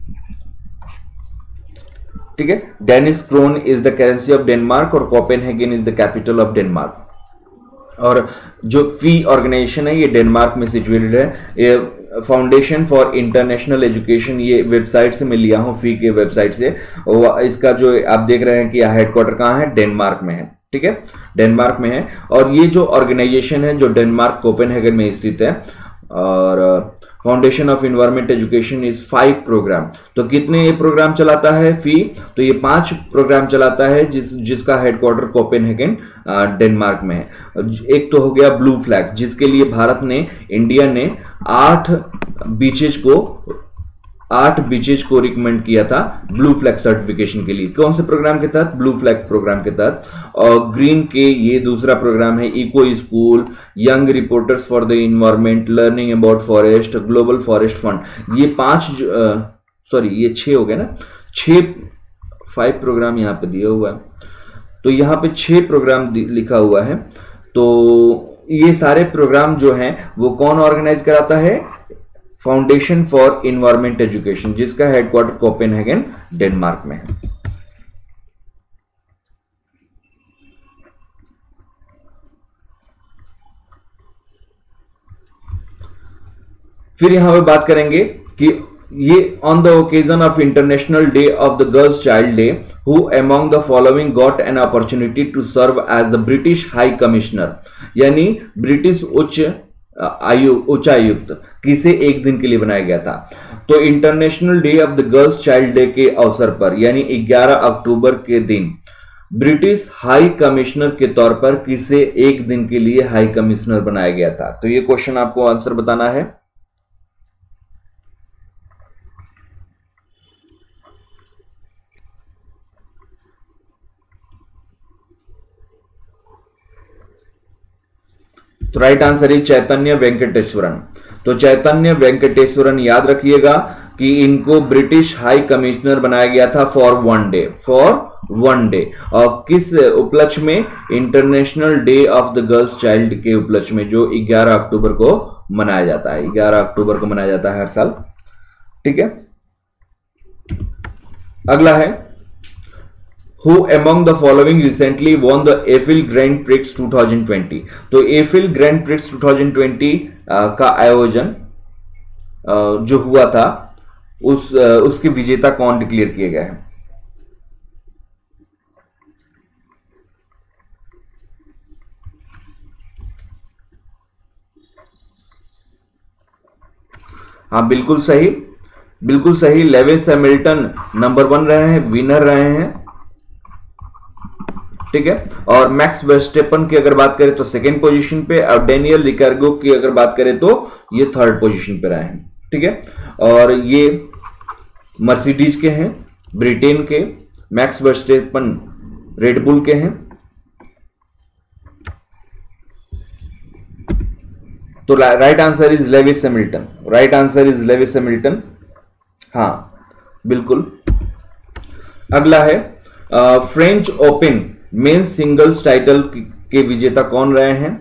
ठीक है। Danish krone is the currency of Denmark और Copenhagen is the capital of Denmark. और जो फी ऑर्गेनाइजेशन है ये डेनमार्क में सिचुएटेड है। ये फाउंडेशन फॉर इंटरनेशनल एजुकेशन, ये वेबसाइट से मैं लिया हूं, फी के वेबसाइट से। इसका जो आप देख रहे हैं कि हेडक्वार्टर कहाँ है, डेनमार्क में है, ठीक है, डेनमार्क में है। और ये जो ऑर्गेनाइजेशन है जो डेनमार्क कोपेनहेगन में स्थित है, और foundation of environment education is five programme. तो कितने ये प्रोग्राम चलाता है फी, तो ये पांच प्रोग्राम चलाता है जिस जिसका हेडक्वार्टर कोपेनहेगन डेनमार्क में है। एक तो हो गया ब्लू फ्लैग, जिसके लिए भारत ने, इंडिया ने आठ बीचेज को आठ बीचेज को रिकमेंड किया था ब्लू फ्लैग सर्टिफिकेशन के लिए। कौन से प्रोग्राम के तहत, ब्लू फ्लैग प्रोग्राम के तहत। और ग्रीन के ये दूसरा प्रोग्राम है eco school, young reporters for the environment, learning about forest, global forest fund. ये पांच, सॉरी ये छह हो गए ना, छह फाइव प्रोग्राम यहाँ पे दिया हुआ है। तो यहाँ पे छह प्रोग्राम लिखा हुआ है। तो ये सारे प्रोग्राम जो हैं वो कौन ऑर्गेनाइज कराता है, फाउंडेशन फॉर इन्वायरमेंट एजुकेशन, जिसका हेडक्वार्टर कोपेनहेगन डेनमार्क में है। फिर यहां पे बात करेंगे कि ये on the occasion of international day of the girls child day, who among the following got an opportunity to serve as the British high commissioner, यानी ब्रिटिश उच्च आयु उच्चायुक्त किसे एक दिन के लिए बनाया गया था। तो international day of the girls child day के अवसर पर, यानी ग्यारह अक्टूबर के दिन, ब्रिटिश हाई कमिश्नर के तौर पर किसे एक दिन के लिए हाई कमिश्नर बनाया गया था। तो ये क्वेश्चन आपको आंसर बताना है। तो राइट आंसर है चैतन्य वेंकटेश्वरन। तो चैतन्य वेंकटेश्वरन, याद रखिएगा कि इनको ब्रिटिश हाई कमिश्नर बनाया गया था for one day, for one day. और किस उपलक्ष्य में, international day of the girls child के उपलक्ष्य में, जो ग्यारह अक्टूबर को मनाया जाता है, ग्यारह अक्टूबर को मनाया जाता है हर साल, ठीक है। अगला है, Who among the following recently won the Eifel grand prix twenty twenty. तो Eifel grand prix twenty twenty का आयोजन जो हुआ था, उस उसके विजेता कौन डिक्लेयर किए गए हैं। हाँ बिल्कुल सही, बिल्कुल सही। लेविस हैमिल्टन नंबर वन रहे हैं, विनर रहे हैं, ठीक है। और मैक्स वर्स्टेपन की अगर बात करें तो सेकेंड पोजीशन पे, और डेनियल रिकार्डो की अगर बात करें तो ये थर्ड पोजीशन पे रहे हैं, ठीक है। और ये मर्सिडीज के हैं, ब्रिटेन के, मैक्स वर्स्टेपन रेडबुल के हैं। तो right answer is Lewis Hamilton, right answer is Lewis Hamilton, हाँ बिल्कुल। अगला है, French Open men's singles title के विजेता कौन रहे हैं।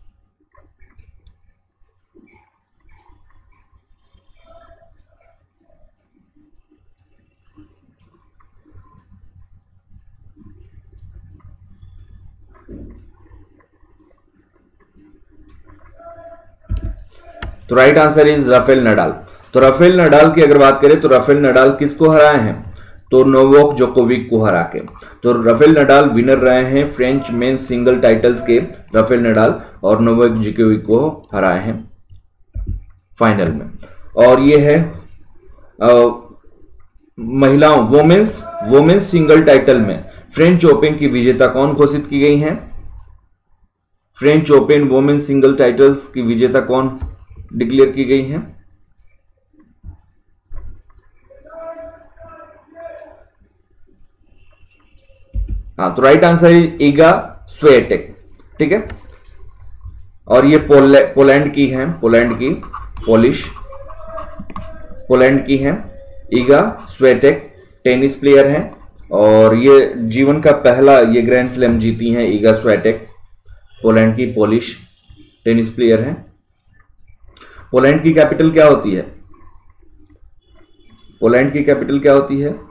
तो right answer is Rafael Nadal. तो राफेल नडाल की अगर बात करें तो राफेल नडाल किसको हराए हैं, तो नोवाक जोकोविक को हरा के। तो राफेल नडाल विनर रहे हैं फ्रेंच मेंस सिंगल टाइटल्स के, राफेल नडाल, और नोवाक जोकोविक को हराए हैं फाइनल में। और ये है आ, महिलाओं वोमेन्स वोमेन्स सिंगल टाइटल में फ्रेंच ओपन की विजेता कौन घोषित की गई हैं। French Open women's single titles की विजेता कौन डिक्लेयर की गई हैं। हाँ, तो राइट आंसर है इगा स्वेटेक, ठीक है। और ये पोलैंड पोलैंड की हैं, पोलैंड की, पोलिश पोलैंड की हैं। इगा स्वेटेक टेनिस प्लेयर हैं, और ये जीवन का पहला ये ग्रैंड स्लैम जीती हैं इगा स्वेटेक, पोलैंड की, पोलिश टेनिस प्लेयर हैं। पोलैंड की कैपिटल क्या होती है, पोलैंड की कैपिटल क्या होती है।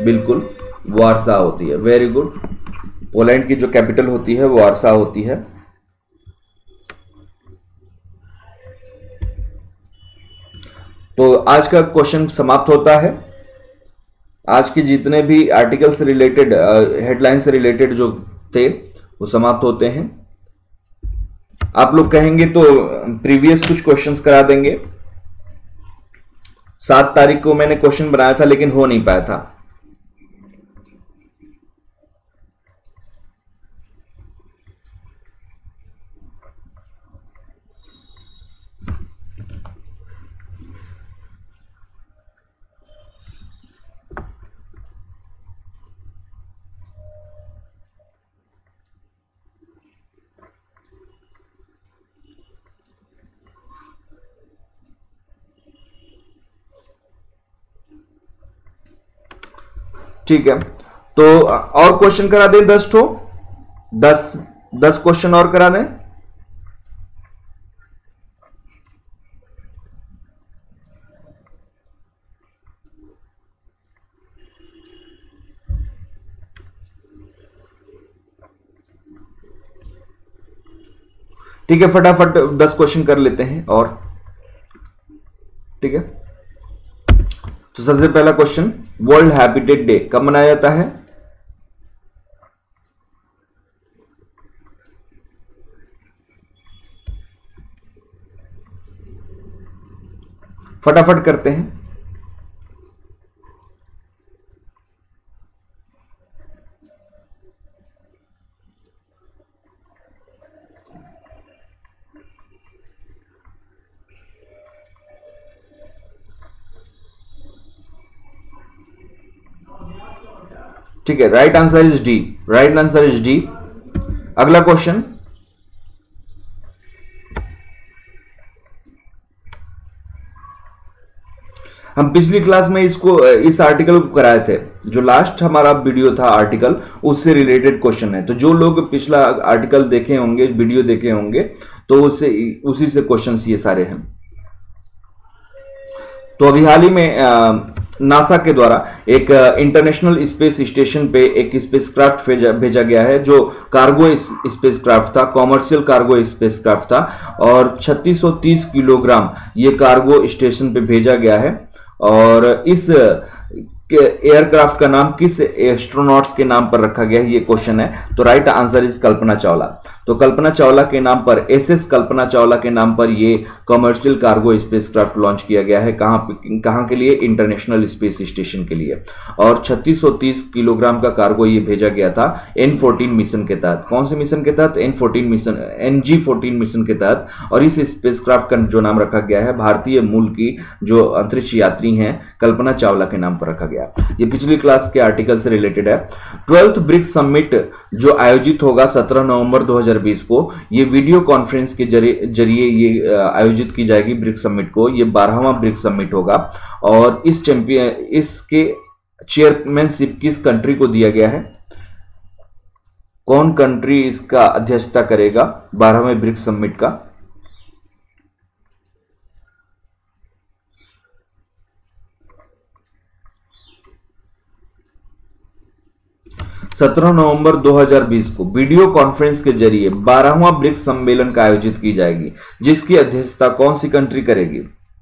बिल्कुल वारसा होती है, वेरी गुड। पोलैंड की जो कैपिटल होती है वो वारसा होती है, तो आज का क्वेश्चन समाप्त होता है। आज के जितने भी आर्टिकल से रिलेटेड, हेडलाइन से रिलेटेड जो थे वो समाप्त होते हैं। आप लोग कहेंगे तो प्रीवियस कुछ क्वेश्चंस करा देंगे। सात तारीख को मैंने क्वेश्चन बनाया था लेकिन हो नहीं पाया था। ठीक है, तो और क्वेश्चन करा दें दस ठो, दस दस क्वेश्चन और करा दें। ठीक है, फटाफट दस क्वेश्चन कर लेते हैं और। ठीक है, तो सबसे पहला क्वेश्चन, वर्ल्ड हैबिटेट डे कब मनाया जाता है? फटाफट करते हैं। ठीक है, right answer is D. Right answer is D. अगला क्वेश्चन, हम पिछली क्लास में इसको इस आर्टिकल को कराए थे। जो लास्ट हमारा वीडियो था आर्टिकल, उससे रिलेटेड क्वेश्चन है। तो जो लोग पिछला आर्टिकल देखे होंगे, वीडियो देखे होंगे, तो उससे उसी से क्वेश्चन ये सारे हैं। तो अभी हाल ही में आ, नासा के द्वारा एक इंटरनेशनल स्पेस स्टेशन पे एक स्पेसक्राफ्ट भेजा भेजा गया है, जो कार्गो स्पेसक्राफ्ट था, कॉमर्शियल कार्गो स्पेसक्राफ्ट था, और छत्तीस सौ तीस किलोग्राम ये कार्गो स्टेशन पे भेजा गया है। और इस एयरक्राफ्ट का नाम किस एस्ट्रोनॉट्स के नाम पर रखा गया है, ये क्वेश्चन है। तो right answer is Kalpana Chawla. तो कल्पना चावला के नाम पर, एसएस कल्पना चावला के नाम पर ये कमर्शियल कार्गो स्पेसक्राफ्ट लॉन्च किया गया है। कहां कहां के लिए? इंटरनेशनल स्पेस स्टेशन के लिए। और छत्तीस सौ तीस किलोग्राम का कार्गो ये भेजा गया था एन फोर्टीन मिशन के तहत। कौन से मिशन के तहत? N fourteen mission, N G fourteen mission के तहत। और इस स्पेसक्राफ्ट का जो नाम रखा गया है, भारतीय मूल की जो अंतरिक्ष यात्री हैं कल्पना चावला के नाम पर रखा गया। ये पिछली क्लास के आर्टिकल से रिलेटेड है। ट्वेल्थ ब्रिक्स समिट जो आयोजित होगा सत्रह नवंबर दो हज़ार बीस को, ये वीडियो कॉन्फ्रेंस के जरिए ये आयोजित की जाएगी ब्रिक्स समिट को। ये बारहवां ब्रिक्स समिट होगा। और इस चैंपियन इसके चेयरमैनशिप किस कंट्री को दिया गया है? कौन कंट्री इसका अध्यक्षता करेगा बारहवें ब्रिक्स समिट का? सत्रह नवंबर दो हज़ार बीस को वीडियो कॉन्फ्रेंस के जरिए बारहवां ब्रिक्स सम्मेलन का आयोजित की जाएगी, जिसकी अध्यक्षता कौन सी कंट्री करेगी?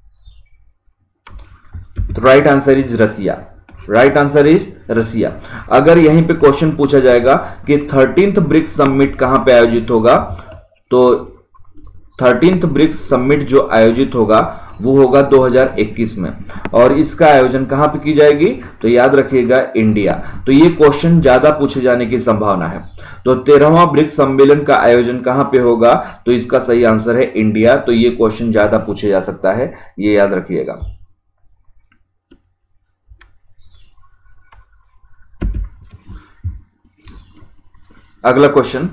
तो right answer is Russia. Right answer is Russia. अगर यहीं पे क्वेश्चन पूछा जाएगा कि थर्टीन्थ ब्रिक्स समिट कहां पे आयोजित होगा, तो थर्टीन्थ ब्रिक्स समिट जो आयोजित होगा वो होगा दो हज़ार इक्कीस में। और इसका आयोजन कहां पे की जाएगी? तो याद रखिएगा, इंडिया। तो ये क्वेश्चन ज्यादा पूछे जाने की संभावना है। तो तेरहवां ब्रिक्स सम्मेलन का आयोजन कहां पे होगा? तो इसका सही आंसर है इंडिया। तो ये क्वेश्चन ज्यादा पूछे जा सकता है, ये याद रखिएगा। अगला क्वेश्चन,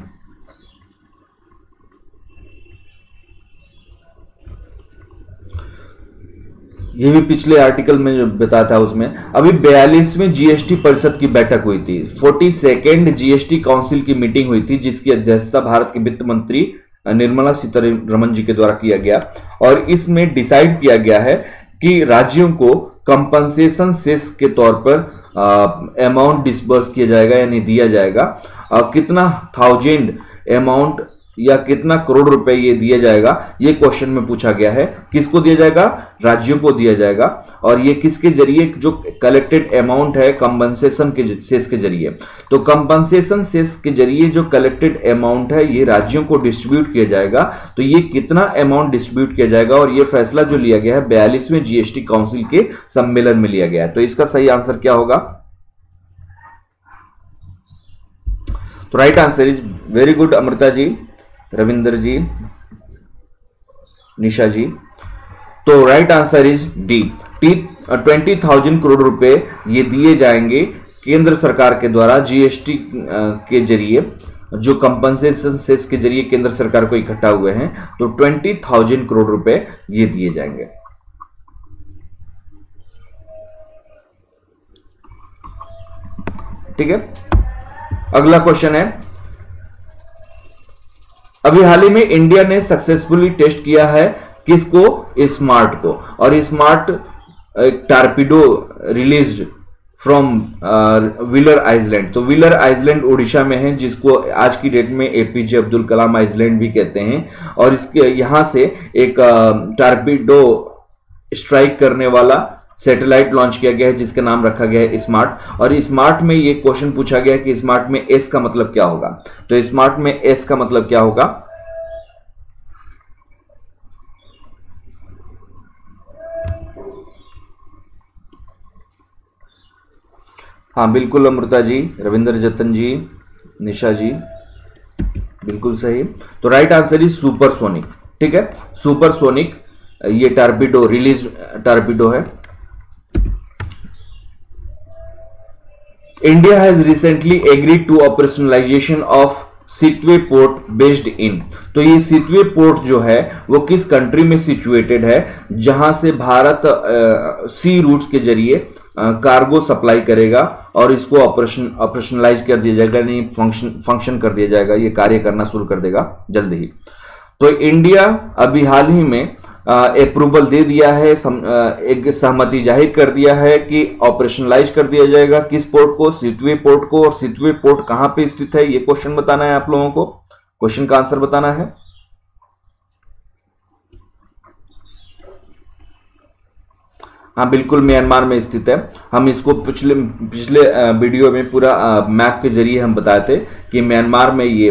ये भी पिछले आर्टिकल में जो बताया था उसमें। अभी बयालीसवीं जीएसटी परिषद की बैठक हुई थी, फोर्टी सेकेंड जीएसटी काउंसिल की मीटिंग हुई थी, जिसकी अध्यक्षता भारत के वित्त मंत्री निर्मला सीतारमण जी के द्वारा किया गया। और इसमें डिसाइड किया गया है कि राज्यों को कंपनसेशन सेस के तौर पर अमाउंट डिसबर्स किया जाएगा, यानी दिया जाएगा। और कितना थाउजेंड अमाउंट या कितना करोड़ रुपए ये दिया जाएगा, ये क्वेश्चन में पूछा गया है। किसको दिया जाएगा? राज्यों को दिया जाएगा। और ये किसके जरिए? जो कलेक्टेड अमाउंट है कंपनसेशन के सेस के जरिए। तो कंपनसेशन सेस के जरिए जो कलेक्टेड अमाउंट है ये राज्यों को डिस्ट्रीब्यूट किया जाएगा। तो ये कितना अमाउंट डिस्ट्रीब्यूट किया जाएगा, और ये फैसला जो लिया गया है बयालीसवें जीएसटी काउंसिल के सम्मेलन में लिया गया है। तो इसका सही आंसर क्या होगा? तो right answer is, very good Amrita ji, Ravinder ji, Nisha ji. तो right answer is D, T twenty thousand crore रुपए ये दिए जाएंगे केंद्र सरकार के द्वारा जीएसटी के जरिए, जो कंपनसेशन सेस के जरिए केंद्र सरकार को इकट्ठा हुए हैं। तो ट्वेंटी थाउजेंड करोड़ रुपए ये दिए जाएंगे। ठीक है, अगला क्वेश्चन है, अभी हाल ही में इंडिया ने सक्सेसफुली टेस्ट किया है किसको? स्मार्ट को। और smart torpedo released from Wheeler Island. तो व्हीलर आइलैंड उड़ीसा में है, जिसको आज की डेट में एपीजे अब्दुल कलाम आइलैंड भी कहते हैं। और इसके यहां से एक टारपीडो स्ट्राइक करने वाला सैटेलाइट लॉन्च किया गया है, जिसका नाम रखा गया है स्मार्ट। और स्मार्ट में ये क्वेश्चन पूछा गया है कि स्मार्ट में एस का मतलब क्या होगा? तो स्मार्ट में एस का मतलब क्या होगा? हाँ बिल्कुल अमृता जी, रविंद्र जतन जी, निशा जी, बिल्कुल सही। तो राइट आंसर इज सुपरसोनिक। ठीक है, सुपरसोनिक ये टारपीडो रिलीज टारपीडो है। India has recently agreed to operationalization of Sittwe port based in. तो ये सिटवे पोर्ट जो है वो किस कंट्री में सिचुएटेड है, जहां से भारत सी रूट्स के जरिए कार्गो सप्लाई करेगा और इसको ऑपरेशन ऑपरेशनलाइज कर दिया जाएगा, नहीं फंक्शन फंक्शन कर दिया जाएगा, ये कार्य करना शुरू कर देगा जल्द ही। तो इंडिया अभी हाल ही में अप्रूवल दे दिया है, सम, एक सहमति जाहिर कर दिया है कि ऑपरेशनलाइज कर दिया जाएगा किस पोर्ट को? सिटवे पोर्ट को। और सिटवे पोर्ट कहां पे स्थित है ये क्वेश्चन बताना है आप लोगों को, क्वेश्चन का आंसर बताना है। हाँ बिल्कुल म्यांमार में स्थित है। हम इसको पिछले पिछले वीडियो में पूरा मैप के जरिए हम बताए थे कि म्यांमार में ये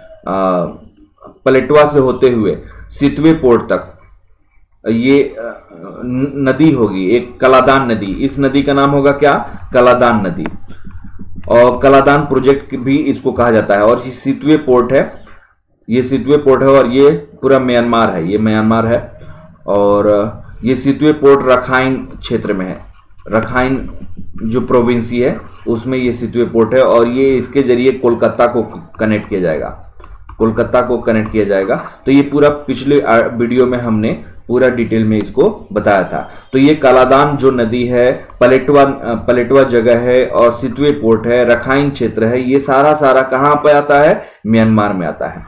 पलेटवा से होते हुए सिटवे पोर्ट तक ये नदी होगी, एक कलादान नदी। इस नदी का नाम होगा क्या? कलादान नदी। और कलादान प्रोजेक्ट भी इसको कहा जाता है। और ये सिटवे पोर्ट है, ये सिटवे पोर्ट है और ये पूरा म्यांमार है, ये म्यांमार है। और ये सिटवे पोर्ट रखाइन क्षेत्र में है, रखाइन जो प्रोविंसी है उसमें ये सिटवे पोर्ट है। और ये इसके जरिए कोलकाता को कनेक्ट किया जाएगा, कोलकाता को कनेक्ट किया जाएगा। तो ये पूरा पिछले वीडियो में हमने पूरा डिटेल में इसको बताया था। तो ये कालादान जो नदी है, पलेटवा पलेटवा जगह है और सिटवे पोर्ट है, रखाइन क्षेत्र है, ये सारा सारा कहां पे आता है? म्यांमार में आता है।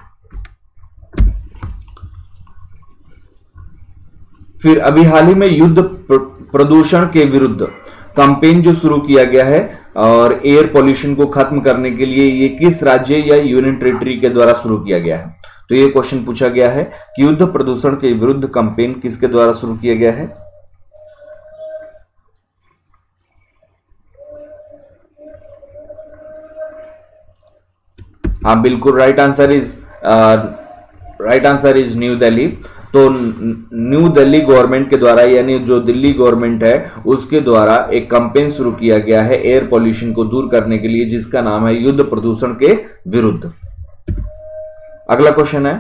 फिर अभी हाल ही में युद्ध प्रदूषण के विरुद्ध कैंपेन जो शुरू किया गया है और एयर पॉल्यूशन को खत्म करने के लिए, ये किस राज्य या यूनियन टेरिटरी के द्वारा शुरू किया गया है? तो ये क्वेश्चन पूछा गया है कि युद्ध प्रदूषण के विरुद्ध कैंपेन किसके द्वारा शुरू किया गया है? हाँ बिल्कुल right answer is right answer is new Delhi. तो न्यू दिल्ली गवर्नमेंट के द्वारा, यानी जो दिल्ली गवर्नमेंट है उसके द्वारा एक कैंपेन शुरू किया गया है एयर पॉल्यूशन को दूर करने के लिए, जिसका नाम है युद्ध प्रदूषण के विरुद्ध। अगला क्वेश्चन है,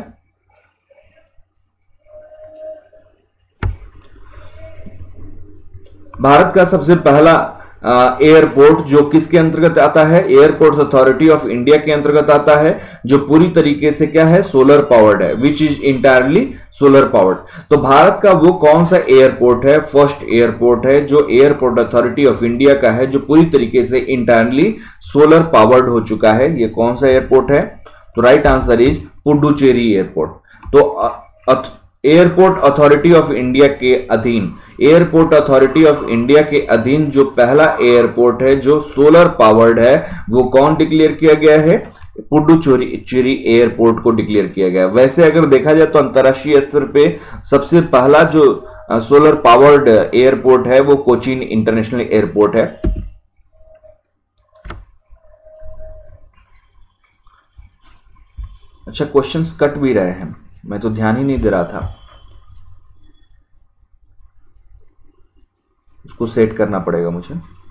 भारत का सबसे पहला एयरपोर्ट जो किसके अंतर्गत आता है? एयरपोर्ट्स अथॉरिटी ऑफ इंडिया के अंतर्गत आता है, जो पूरी तरीके से क्या है? सोलर पावर्ड है, which is entirely solar powered. तो भारत का वो कौन सा एयरपोर्ट है, फर्स्ट एयरपोर्ट है जो एयरपोर्ट अथॉरिटी ऑफ इंडिया का है, जो पूरी तरीके से इंटायरली सोलर पावर्ड हो चुका है? ये कौन सा एयरपोर्ट है? तो right answer is Puducherry airport. तो एयरपोर्ट अथॉरिटी ऑफ इंडिया के अधीन, एयरपोर्ट अथॉरिटी ऑफ इंडिया के अधीन जो पहला एयरपोर्ट है जो सोलर पावर्ड है, वो कौन डिक्लेयर किया गया है? पुडुचेरी एयरपोर्ट को डिक्लेयर किया गया। वैसे अगर देखा जाए तो अंतर्राष्ट्रीय स्तर पे सबसे पहला जो सोलर पावर्ड एयरपोर्ट है वो कोचीन इंटरनेशनल एयरपोर्ट है। अच्छा, क्वेश्चंस कट भी रहे हैं, मैं तो ध्यान ही नहीं दे रहा था, उसको सेट करना पड़ेगा मुझे।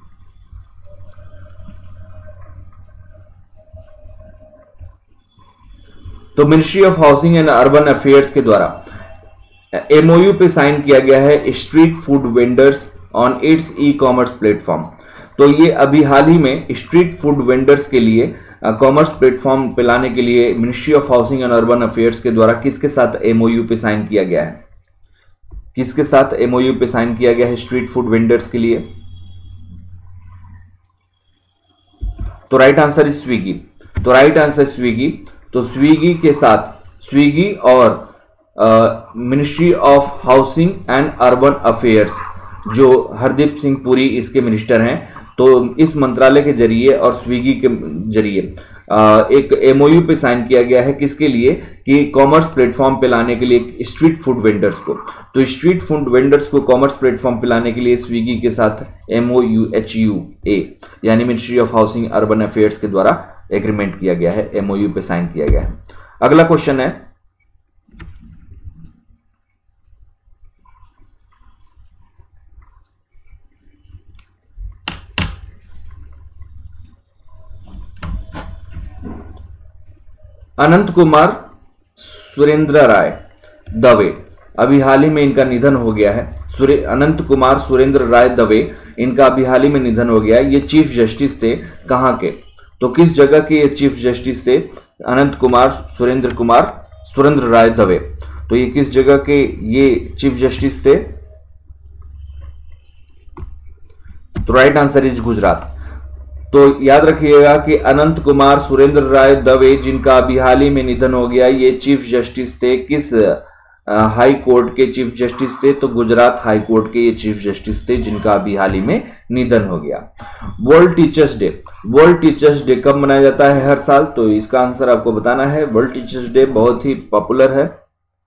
तो ministry of housing and urban affairs के द्वारा एमओयू पे साइन किया गया है street food vendors on its e commerce platform. तो ये अभी हाल ही में स्ट्रीट फूड वेंडर्स के लिए कॉमर्स प्लेटफॉर्म पे लाने के लिए ministry of housing and urban affairs के द्वारा किसके साथ एमओयू पे साइन किया गया है? किसके साथ एमओयू पे साइन किया गया है स्ट्रीट फूड वेंडर्स के लिए? तो राइट आंसर इज स्विगी। तो राइट आंसर स्विगी। तो स्विगी के साथ, स्विगी और ministry of housing and urban affairs, जो हरदीप सिंह पुरी इसके मिनिस्टर हैं, तो इस मंत्रालय के जरिए और स्विगी के जरिए एक एमओयू पे साइन किया गया है किसके लिए? कि कॉमर्स प्लेटफॉर्म पे लाने के लिए स्ट्रीट फूड वेंडर्स को। तो स्ट्रीट फूड वेंडर्स को कॉमर्स प्लेटफॉर्म पे लाने के लिए स्विगी के साथ एमओयू एच यू ए यानी ministry of housing urban affairs के द्वारा एग्रीमेंट किया गया है, एमओयू पे साइन किया गया है। अगला क्वेश्चन है, अनंत कुमार सुरेंद्र राय दवे, अभी हाल ही में इनका निधन हो गया है। सुरे अनंत कुमार सुरेंद्र राय दवे, इनका अभी हाल ही में निधन हो गया है। ये चीफ जस्टिस थे कहाँ के? तो किस जगह के ये चीफ जस्टिस थे? अनंत कुमार सुरेंद्र कुमार सुरेंद्र राय दवे। तो ये किस जगह के ये चीफ जस्टिस थे? तो राइट आंसर इज गुजरात। तो याद रखिएगा कि अनंत कुमार सुरेंद्र राय दवे, जिनका अभी हाल ही में निधन हो गया, ये चीफ जस्टिस थे किस हाई कोर्ट के चीफ जस्टिस थे? तो गुजरात हाई कोर्ट के ये चीफ जस्टिस थे, जिनका अभी हाल ही में निधन हो गया। World teachers day, world teachers day कब मनाया जाता है हर साल? तो इसका आंसर आपको बताना है। वर्ल्ड टीचर्स डे बहुत ही पॉपुलर है।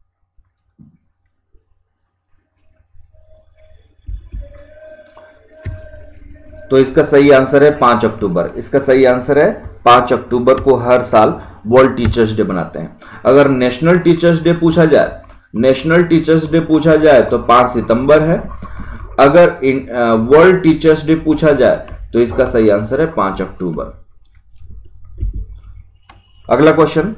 तो इसका सही आंसर है पांच अक्टूबर। इसका सही आंसर है पांच अक्टूबर को हर साल वर्ल्ड टीचर्स डे बनाते हैं। अगर नेशनल टीचर्स डे पूछा जाए, नेशनल टीचर्स डे पूछा जाए तो पांच सितंबर है। अगर वर्ल्ड टीचर्स डे पूछा जाए तो इसका सही आंसर है पांच अक्टूबर। अगला क्वेश्चन,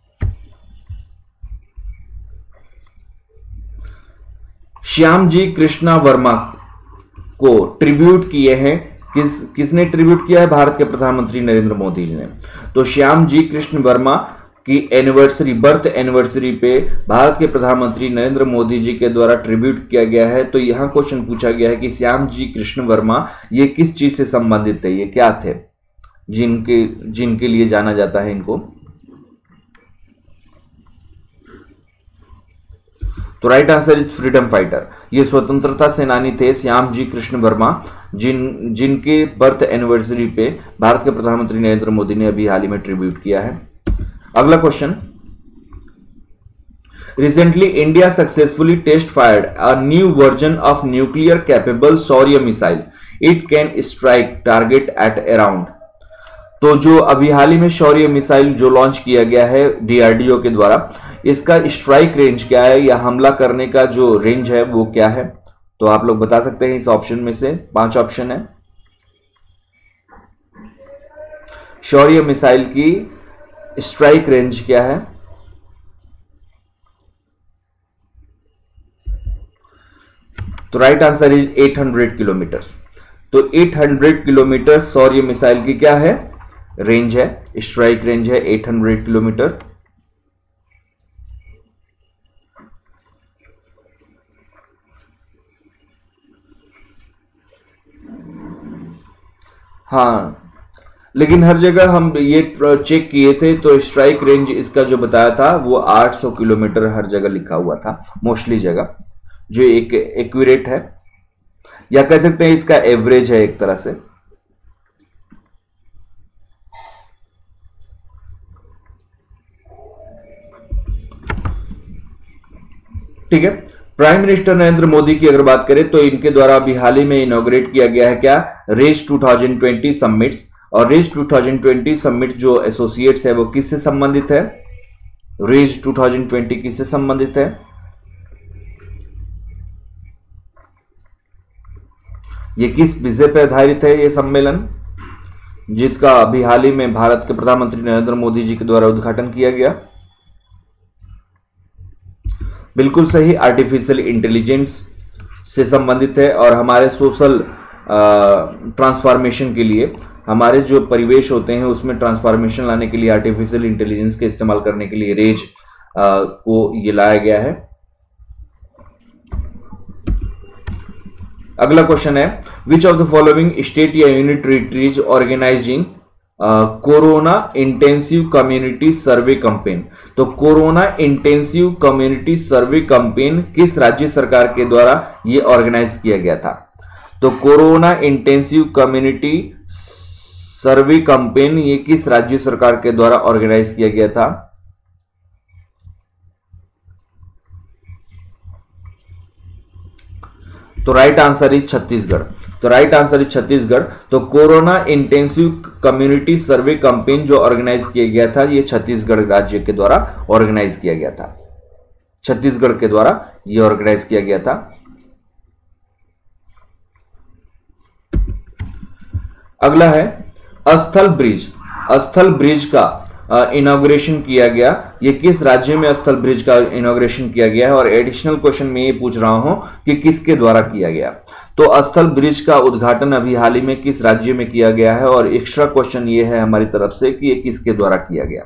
श्याम जी कृष्णा वर्मा को ट्रिब्यूट किए हैं किस किसने ट्रिब्यूट किया है? भारत के प्रधानमंत्री नरेंद्र मोदी जी ने। तो श्याम जी कृष्ण वर्मा की एनिवर्सरी, बर्थ एनिवर्सरी पे भारत के प्रधानमंत्री नरेंद्र मोदी जी के द्वारा ट्रिब्यूट किया गया है। तो यहां क्वेश्चन पूछा गया है कि श्याम जी कृष्ण वर्मा ये किस चीज से संबंधित थे, ये क्या थे जिनके जिनके लिए जाना जाता है इनको? तो right answer is freedom fighter. ये स्वतंत्रता सेनानी थे श्याम जी कृष्ण वर्मा, जिन जिनके बर्थ एनिवर्सरी पे भारत के प्रधानमंत्री नरेंद्र मोदी ने अभी हाल ही में ट्रिब्यूट किया है। अगला question, recently India successfully test fired a new version of nuclear capable Shaurya missile, it can strike target at around. तो जो अभी हाल ही में शौर्य मिसाइल जो लॉन्च किया गया है डीआरडीओ के द्वारा, इसका स्ट्राइक रेंज क्या है या हमला करने का जो रेंज है वो क्या है? तो आप लोग बता सकते हैं इस ऑप्शन में से, पांच ऑप्शन है। शौर्य मिसाइल की स्ट्राइक रेंज क्या है? तो राइट आंसर इज आठ सौ किलोमीटर। तो आठ सौ किलोमीटर शौर्य मिसाइल की क्या है? रेंज है, स्ट्राइक रेंज है आठ सौ किलोमीटर। हाँ, लेकिन हर जगह हम ये चेक किए थे तो स्ट्राइक रेंज इसका जो बताया था वो आठ सौ किलोमीटर हर जगह लिखा हुआ था, मोस्टली जगह, जो एक एक्यूरेट है या कह सकते हैं इसका एवरेज है एक तरह से। ठीक है। प्राइम मिनिस्टर नरेंद्र मोदी की अगर बात करें तो इनके द्वारा अभी हाल ही में इनॉग्रेट किया गया है क्या, raise two thousand twenty summits. और raise two thousand twenty summit जो एसोसिएट्स है वो किससे संबंधित है, रेज टू थाउजेंड ट्वेंटी किससे संबंधित है, ये किस विषय पर आधारित है ये सम्मेलन, जिसका अभी हाल ही में भारत के प्रधानमंत्री नरेंद्र मोदी जी के द्वारा उद्घाटन किया गया। बिल्कुल सही, आर्टिफिशियल इंटेलिजेंस से संबंधित है और हमारे सोशल ट्रांसफॉर्मेशन के लिए, हमारे जो परिवेश होते हैं उसमें ट्रांसफॉर्मेशन लाने के लिए आर्टिफिशियल इंटेलिजेंस के इस्तेमाल करने के लिए रेज आ, को ये लाया गया है। अगला क्वेश्चन है, which of the following state या unit territories organising corona intensive community survey campaign. तो corona intensive community survey campaign किस राज्य सरकार के द्वारा ये ऑर्गेनाइज किया गया था। तो corona intensive community survey campaign ये किस राज्य सरकार के द्वारा ऑर्गेनाइज किया गया था। तो राइट आंसर इज छत्तीसगढ़। तो राइट आंसर इज छत्तीसगढ़। तो corona intensive community survey campaign जो ऑर्गेनाइज किया गया था ये छत्तीसगढ़ राज्य के द्वारा ऑर्गेनाइज किया गया था, छत्तीसगढ़ के द्वारा ये ऑर्गेनाइज किया गया था। अगला है अस्थल ब्रिज। अस्थल ब्रिज का इनॉग्रेशन किया गया, ये किस राज्य में अस्थल ब्रिज का इनॉग्रेशन किया गया है। और एडिशनल क्वेश्चन में ये पूछ रहा हूं कि किसके द्वारा किया गया। तो अस्थल ब्रिज का उद्घाटन अभी हाल ही में किस राज्य में किया गया है। और एक्स्ट्रा क्वेश्चन ये है हमारी तरफ से कि ये किसके द्वारा किया गया।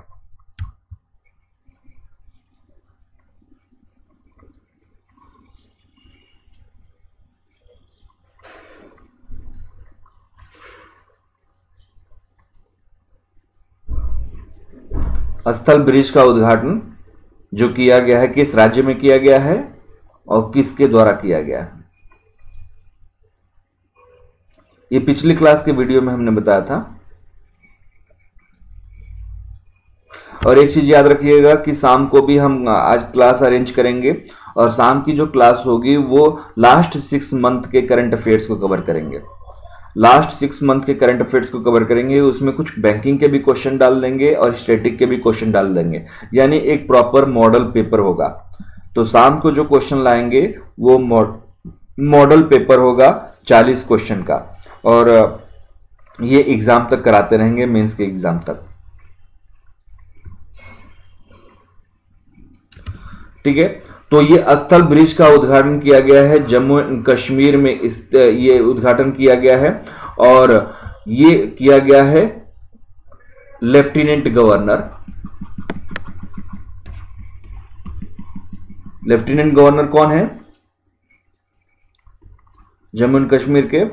अस्थल ब्रिज का उद्घाटन जो किया गया है किस राज्य में किया गया है और किसके द्वारा किया गया है। ये पिछली क्लास के वीडियो में हमने बताया था। और एक चीज याद रखिएगा कि शाम को भी हम आज क्लास अरेंज करेंगे और शाम की जो क्लास होगी वो लास्ट सिक्स मंथ के करंट अफेयर्स को कवर करेंगे। लास्ट सिक्स मंथ के करंट अफेयर्स को कवर करेंगे, उसमें कुछ बैंकिंग के भी क्वेश्चन डाल देंगे और स्टैटिक के भी क्वेश्चन डाल देंगे, यानी एक प्रॉपर मॉडल पेपर होगा। तो शाम को जो क्वेश्चन लाएंगे वो मॉडल पेपर होगा चालीस क्वेश्चन का, और ये एग्जाम तक कराते रहेंगे, मेंस के एग्जाम तक। ठीक है। तो ये अस्थल ब्रिज का उद्घाटन किया गया है जम्मू एंड कश्मीर में, इस ये उद्घाटन किया गया है और ये किया गया है लेफ्टिनेंट गवर्नर लेफ्टिनेंट गवर्नर कौन है जम्मू एंड कश्मीर के?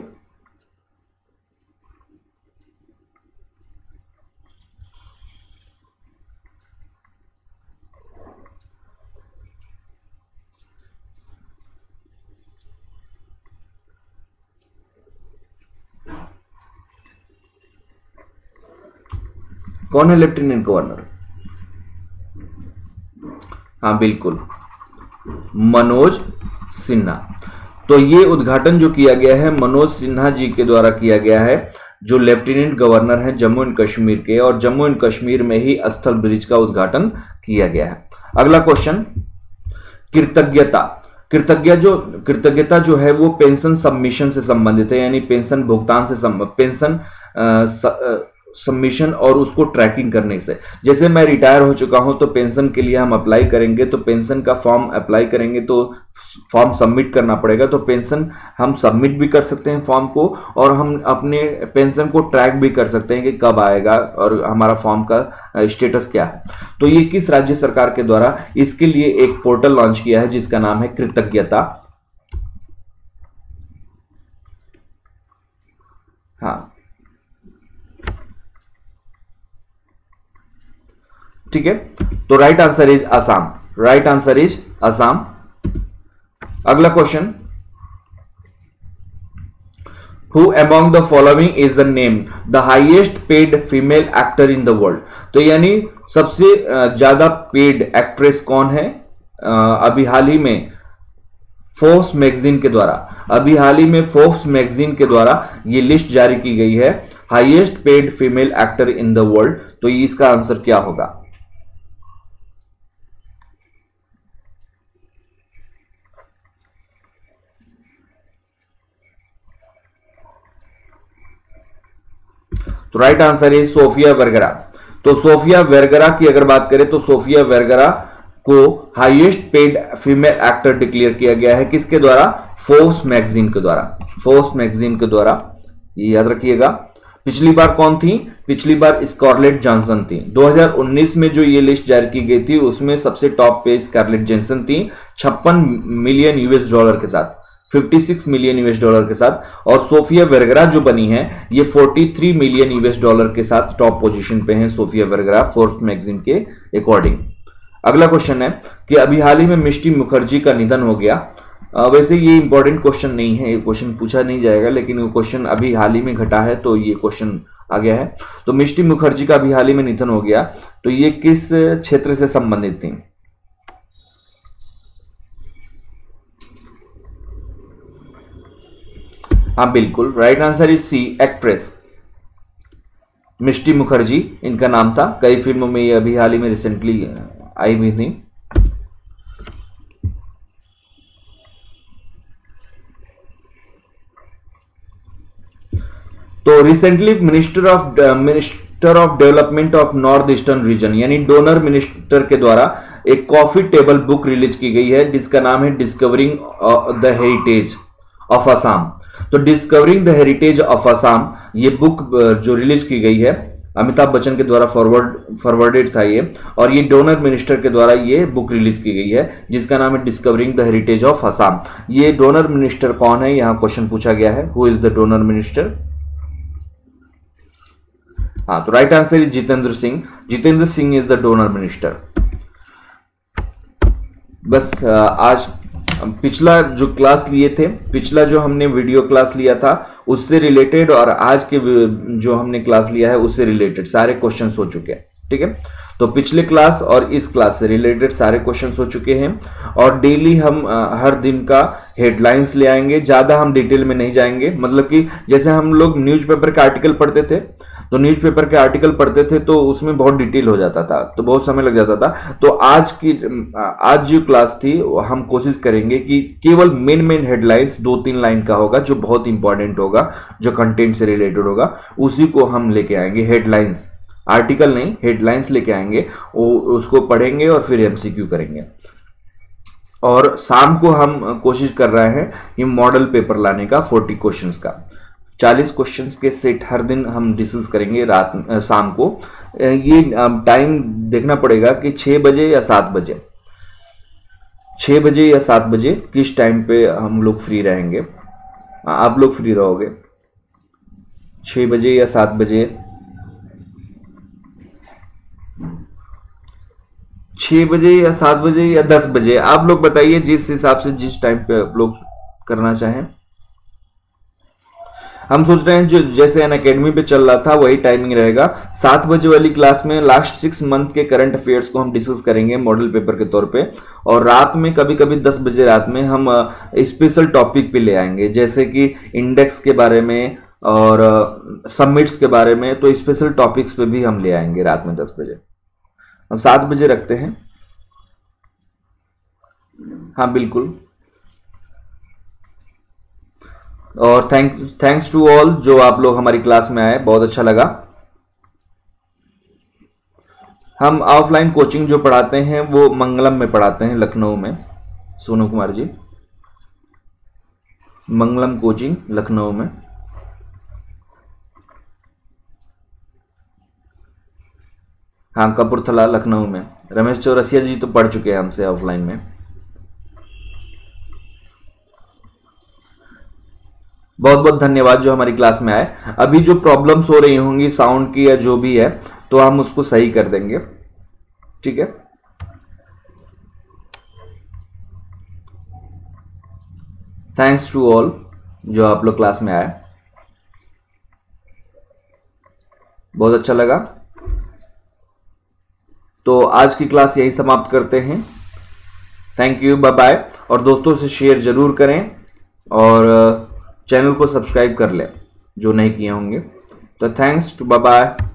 कौन है लेफ्टिनेंट गवर्नर? हाँ बिल्कुल, मनोज सिन्हा। तो ये उद्घाटन जो किया गया है मनोज सिन्हा जी के द्वारा किया गया है, जो लेफ्टिनेंट गवर्नर हैं जम्मू एंड कश्मीर के, और जम्मू एंड कश्मीर में ही अस्थल ब्रिज का उद्घाटन किया गया है। अगला क्वेश्चन, कृतज्ञता। कृतज्ञता जो कृतज्ञता जो है वो पेंशन सबमिशन से संबंधित है, यानी पेंशन भुगतान से पेंशन सबमिशन और उसको ट्रैकिंग करने से। जैसे मैं रिटायर हो चुका हूं तो पेंशन के लिए हम अप्लाई करेंगे, तो पेंशन का फॉर्म अप्लाई करेंगे तो फॉर्म सबमिट करना पड़ेगा। तो पेंशन हम सबमिट भी कर सकते हैं फॉर्म को, और हम अपने पेंशन को ट्रैक भी कर सकते हैं कि कब आएगा और हमारा फॉर्म का स्टेटस क्या है। तो ये किस राज्य सरकार के द्वारा इसके लिए एक पोर्टल लॉन्च किया है जिसका नाम है कृतज्ञता। हाँ ठीक है। तो right answer is Assam. Right answer is Assam. अगला question, who among the following is the name the highest paid female actor in the world. तो यानी सबसे ज्यादा पेड एक्ट्रेस कौन है? अभी हाल ही में फोर्ब्स मैगजीन के द्वारा, अभी हाल ही में फोर्ब्स मैगजीन के द्वारा ये लिस्ट जारी की गई है, highest paid female actor in the world. तो इसका आंसर क्या होगा? तो राइट आंसर है सोफिया वर्गरा। तो सोफिया वर्गरा की अगर बात करें तो सोफिया वर्गरा को highest paid female actor declared किया गया है, किसके द्वारा? फोर्ब्स मैगजीन के द्वारा, फोर्ब्स मैगजीन के द्वारा, ये याद रखिएगा। पिछली बार कौन थी? पिछली बार स्कारलेट जॉनसन थी। दो हज़ार उन्नीस में जो ये लिस्ट जारी की गई थी उसमें सबसे टॉप पे स्कारलेट जॉनसन थी छप्पन मिलियन यूएस डॉलर के साथ, छप्पन मिलियन यूएस डॉलर के साथ। और सोफिया वर्गरा जो बनी है ये तैंतालीस मिलियन यूएस डॉलर के साथ टॉप पोजीशन पे है सोफिया वर्गरा फोर्ब्स मैगजीन के अकॉर्डिंग। अगला क्वेश्चन है कि अभी हाल ही में मिष्टी मुखर्जी का निधन हो गया। आ, वैसे ये इंपॉर्टेंट क्वेश्चन नहीं है, ये क्वेश्चन पूछा नहीं जाएगा, लेकिन वो क्वेश्चन अभी हाल ही में घटा है तो ये क्वेश्चन आ गया है। तो मिष्टी मुखर्जी का अभी हाल ही में निधन हो गया, तो ये किस क्षेत्र से संबंधित थी? हाँ बिल्कुल, right answer is C, actress Mishti Mukherjee इनका नाम था। कई फिल्मों में ये अभी हाल ही में रिसेंटली आई हुई थी। तो recently minister of minister of development of north eastern region यानी डोनर मिनिस्टर के द्वारा एक कॉफी टेबल बुक रिलीज की गई है जिसका नाम है discovering the heritage of Assam. तो discovering the heritage of Assam ये बुक जो रिलीज की गई है अमिताभ बच्चन के द्वारा फॉरवर्ड फॉरवर्डेड था ये, और ये डोनर मिनिस्टर के द्वारा ये बुक रिलीज की गई है जिसका नाम है discovering the heritage of Assam. ये डोनर मिनिस्टर कौन है, यहाँ क्वेश्चन पूछा गया है, who is the DoNER minister? हाँ, तो right answer is Jitendra Singh. Jitendra Singh is the DoNER minister. बस आज पिछला जो क्लास लिए थे, पिछला जो हमने वीडियो क्लास लिया था उससे रिलेटेड और आज के जो हमने क्लास लिया है उससे रिलेटेड सारे क्वेश्चंस हो चुके हैं। ठीक है, तो पिछले क्लास और इस क्लास से रिलेटेड सारे क्वेश्चंस हो चुके हैं और डेली हम हर दिन का हेडलाइंस ले आएंगे, ज्यादा हम डिटेल में नहीं जाएंगे। मतलब कि जैसे हम लोग न्यूज़पेपर के आर्टिकल पढ़ते थे तो न्यूज़पेपर के आर्टिकल पढ़ते थे तो उसमें बहुत डिटेल हो जाता था, तो बहुत समय लग जाता था। तो आज की आज जो क्लास थी हम कोशिश करेंगे कि केवल मेन मेन हेडलाइंस दो तीन लाइन का होगा जो बहुत इंपॉर्टेंट होगा, जो कंटेंट से रिलेटेड होगा, उसी को हम लेके आएंगे। हेडलाइंस, आर्टिकल नहीं, हेडलाइंस लेके आएंगे, उसको पढ़ेंगे और फिर एमसीक्यू करेंगे। और शाम को हम कोशिश कर रहे हैं ये मॉडल पेपर लाने का चालीस क्वेश्चंस का, चालीस क्वेश्चंस के सेट हर दिन हम डिस्कस करेंगे रात शाम को। ये टाइम देखना पड़ेगा कि छह बजे या सात बजे, छह बजे या सात बजे किस टाइम पे हम लोग फ्री रहेंगे। आप लोग फ्री रहोगे छह बजे या सात बजे? छह बजे या सात बजे या दस बजे, आप लोग बताइए जिस हिसाब से, जिस टाइम पे आप लोग करना चाहें। हम सोच रहे हैं जो जैसे एन अकेडमी पे चल रहा था वही टाइमिंग रहेगा। सात बजे वाली क्लास में लास्ट सिक्स मंथ के करंट अफेयर्स को हम डिस्कस करेंगे मॉडल पेपर के तौर पे, और रात में कभी कभी दस बजे रात में हम स्पेशल टॉपिक पे ले आएंगे जैसे कि इंडेक्स के बारे में और सबमिट्स के बारे में। तो स्पेशल टॉपिक्स पे भी हम ले आएंगे रात में दस बजे। सात बजे रखते हैं, हाँ बिल्कुल। और थैंक थैंक्स टू ऑल जो आप लोग हमारी क्लास में आए, बहुत अच्छा लगा। हम ऑफलाइन कोचिंग जो पढ़ाते हैं वो मंगलम में पढ़ाते हैं, लखनऊ में। सोनू कुमार जी, मंगलम कोचिंग लखनऊ में। हाँ, कपूरथला लखनऊ में। रमेश चौरसिया जी तो पढ़ चुके हैं हमसे ऑफलाइन में। बहुत बहुत धन्यवाद जो हमारी क्लास में आए। अभी जो प्रॉब्लम्स हो रही होंगी साउंड की या जो भी है तो हम उसको सही कर देंगे, ठीक है। थैंक्स टू ऑल जो आप लोग क्लास में आए, बहुत अच्छा लगा। तो आज की क्लास यही समाप्त करते हैं। Thank you, bye bye. और दोस्तों से शेयर जरूर करें और चैनल को सब्सक्राइब कर लें जो नहीं किए होंगे। तो थैंक्स टू, बाय बाय।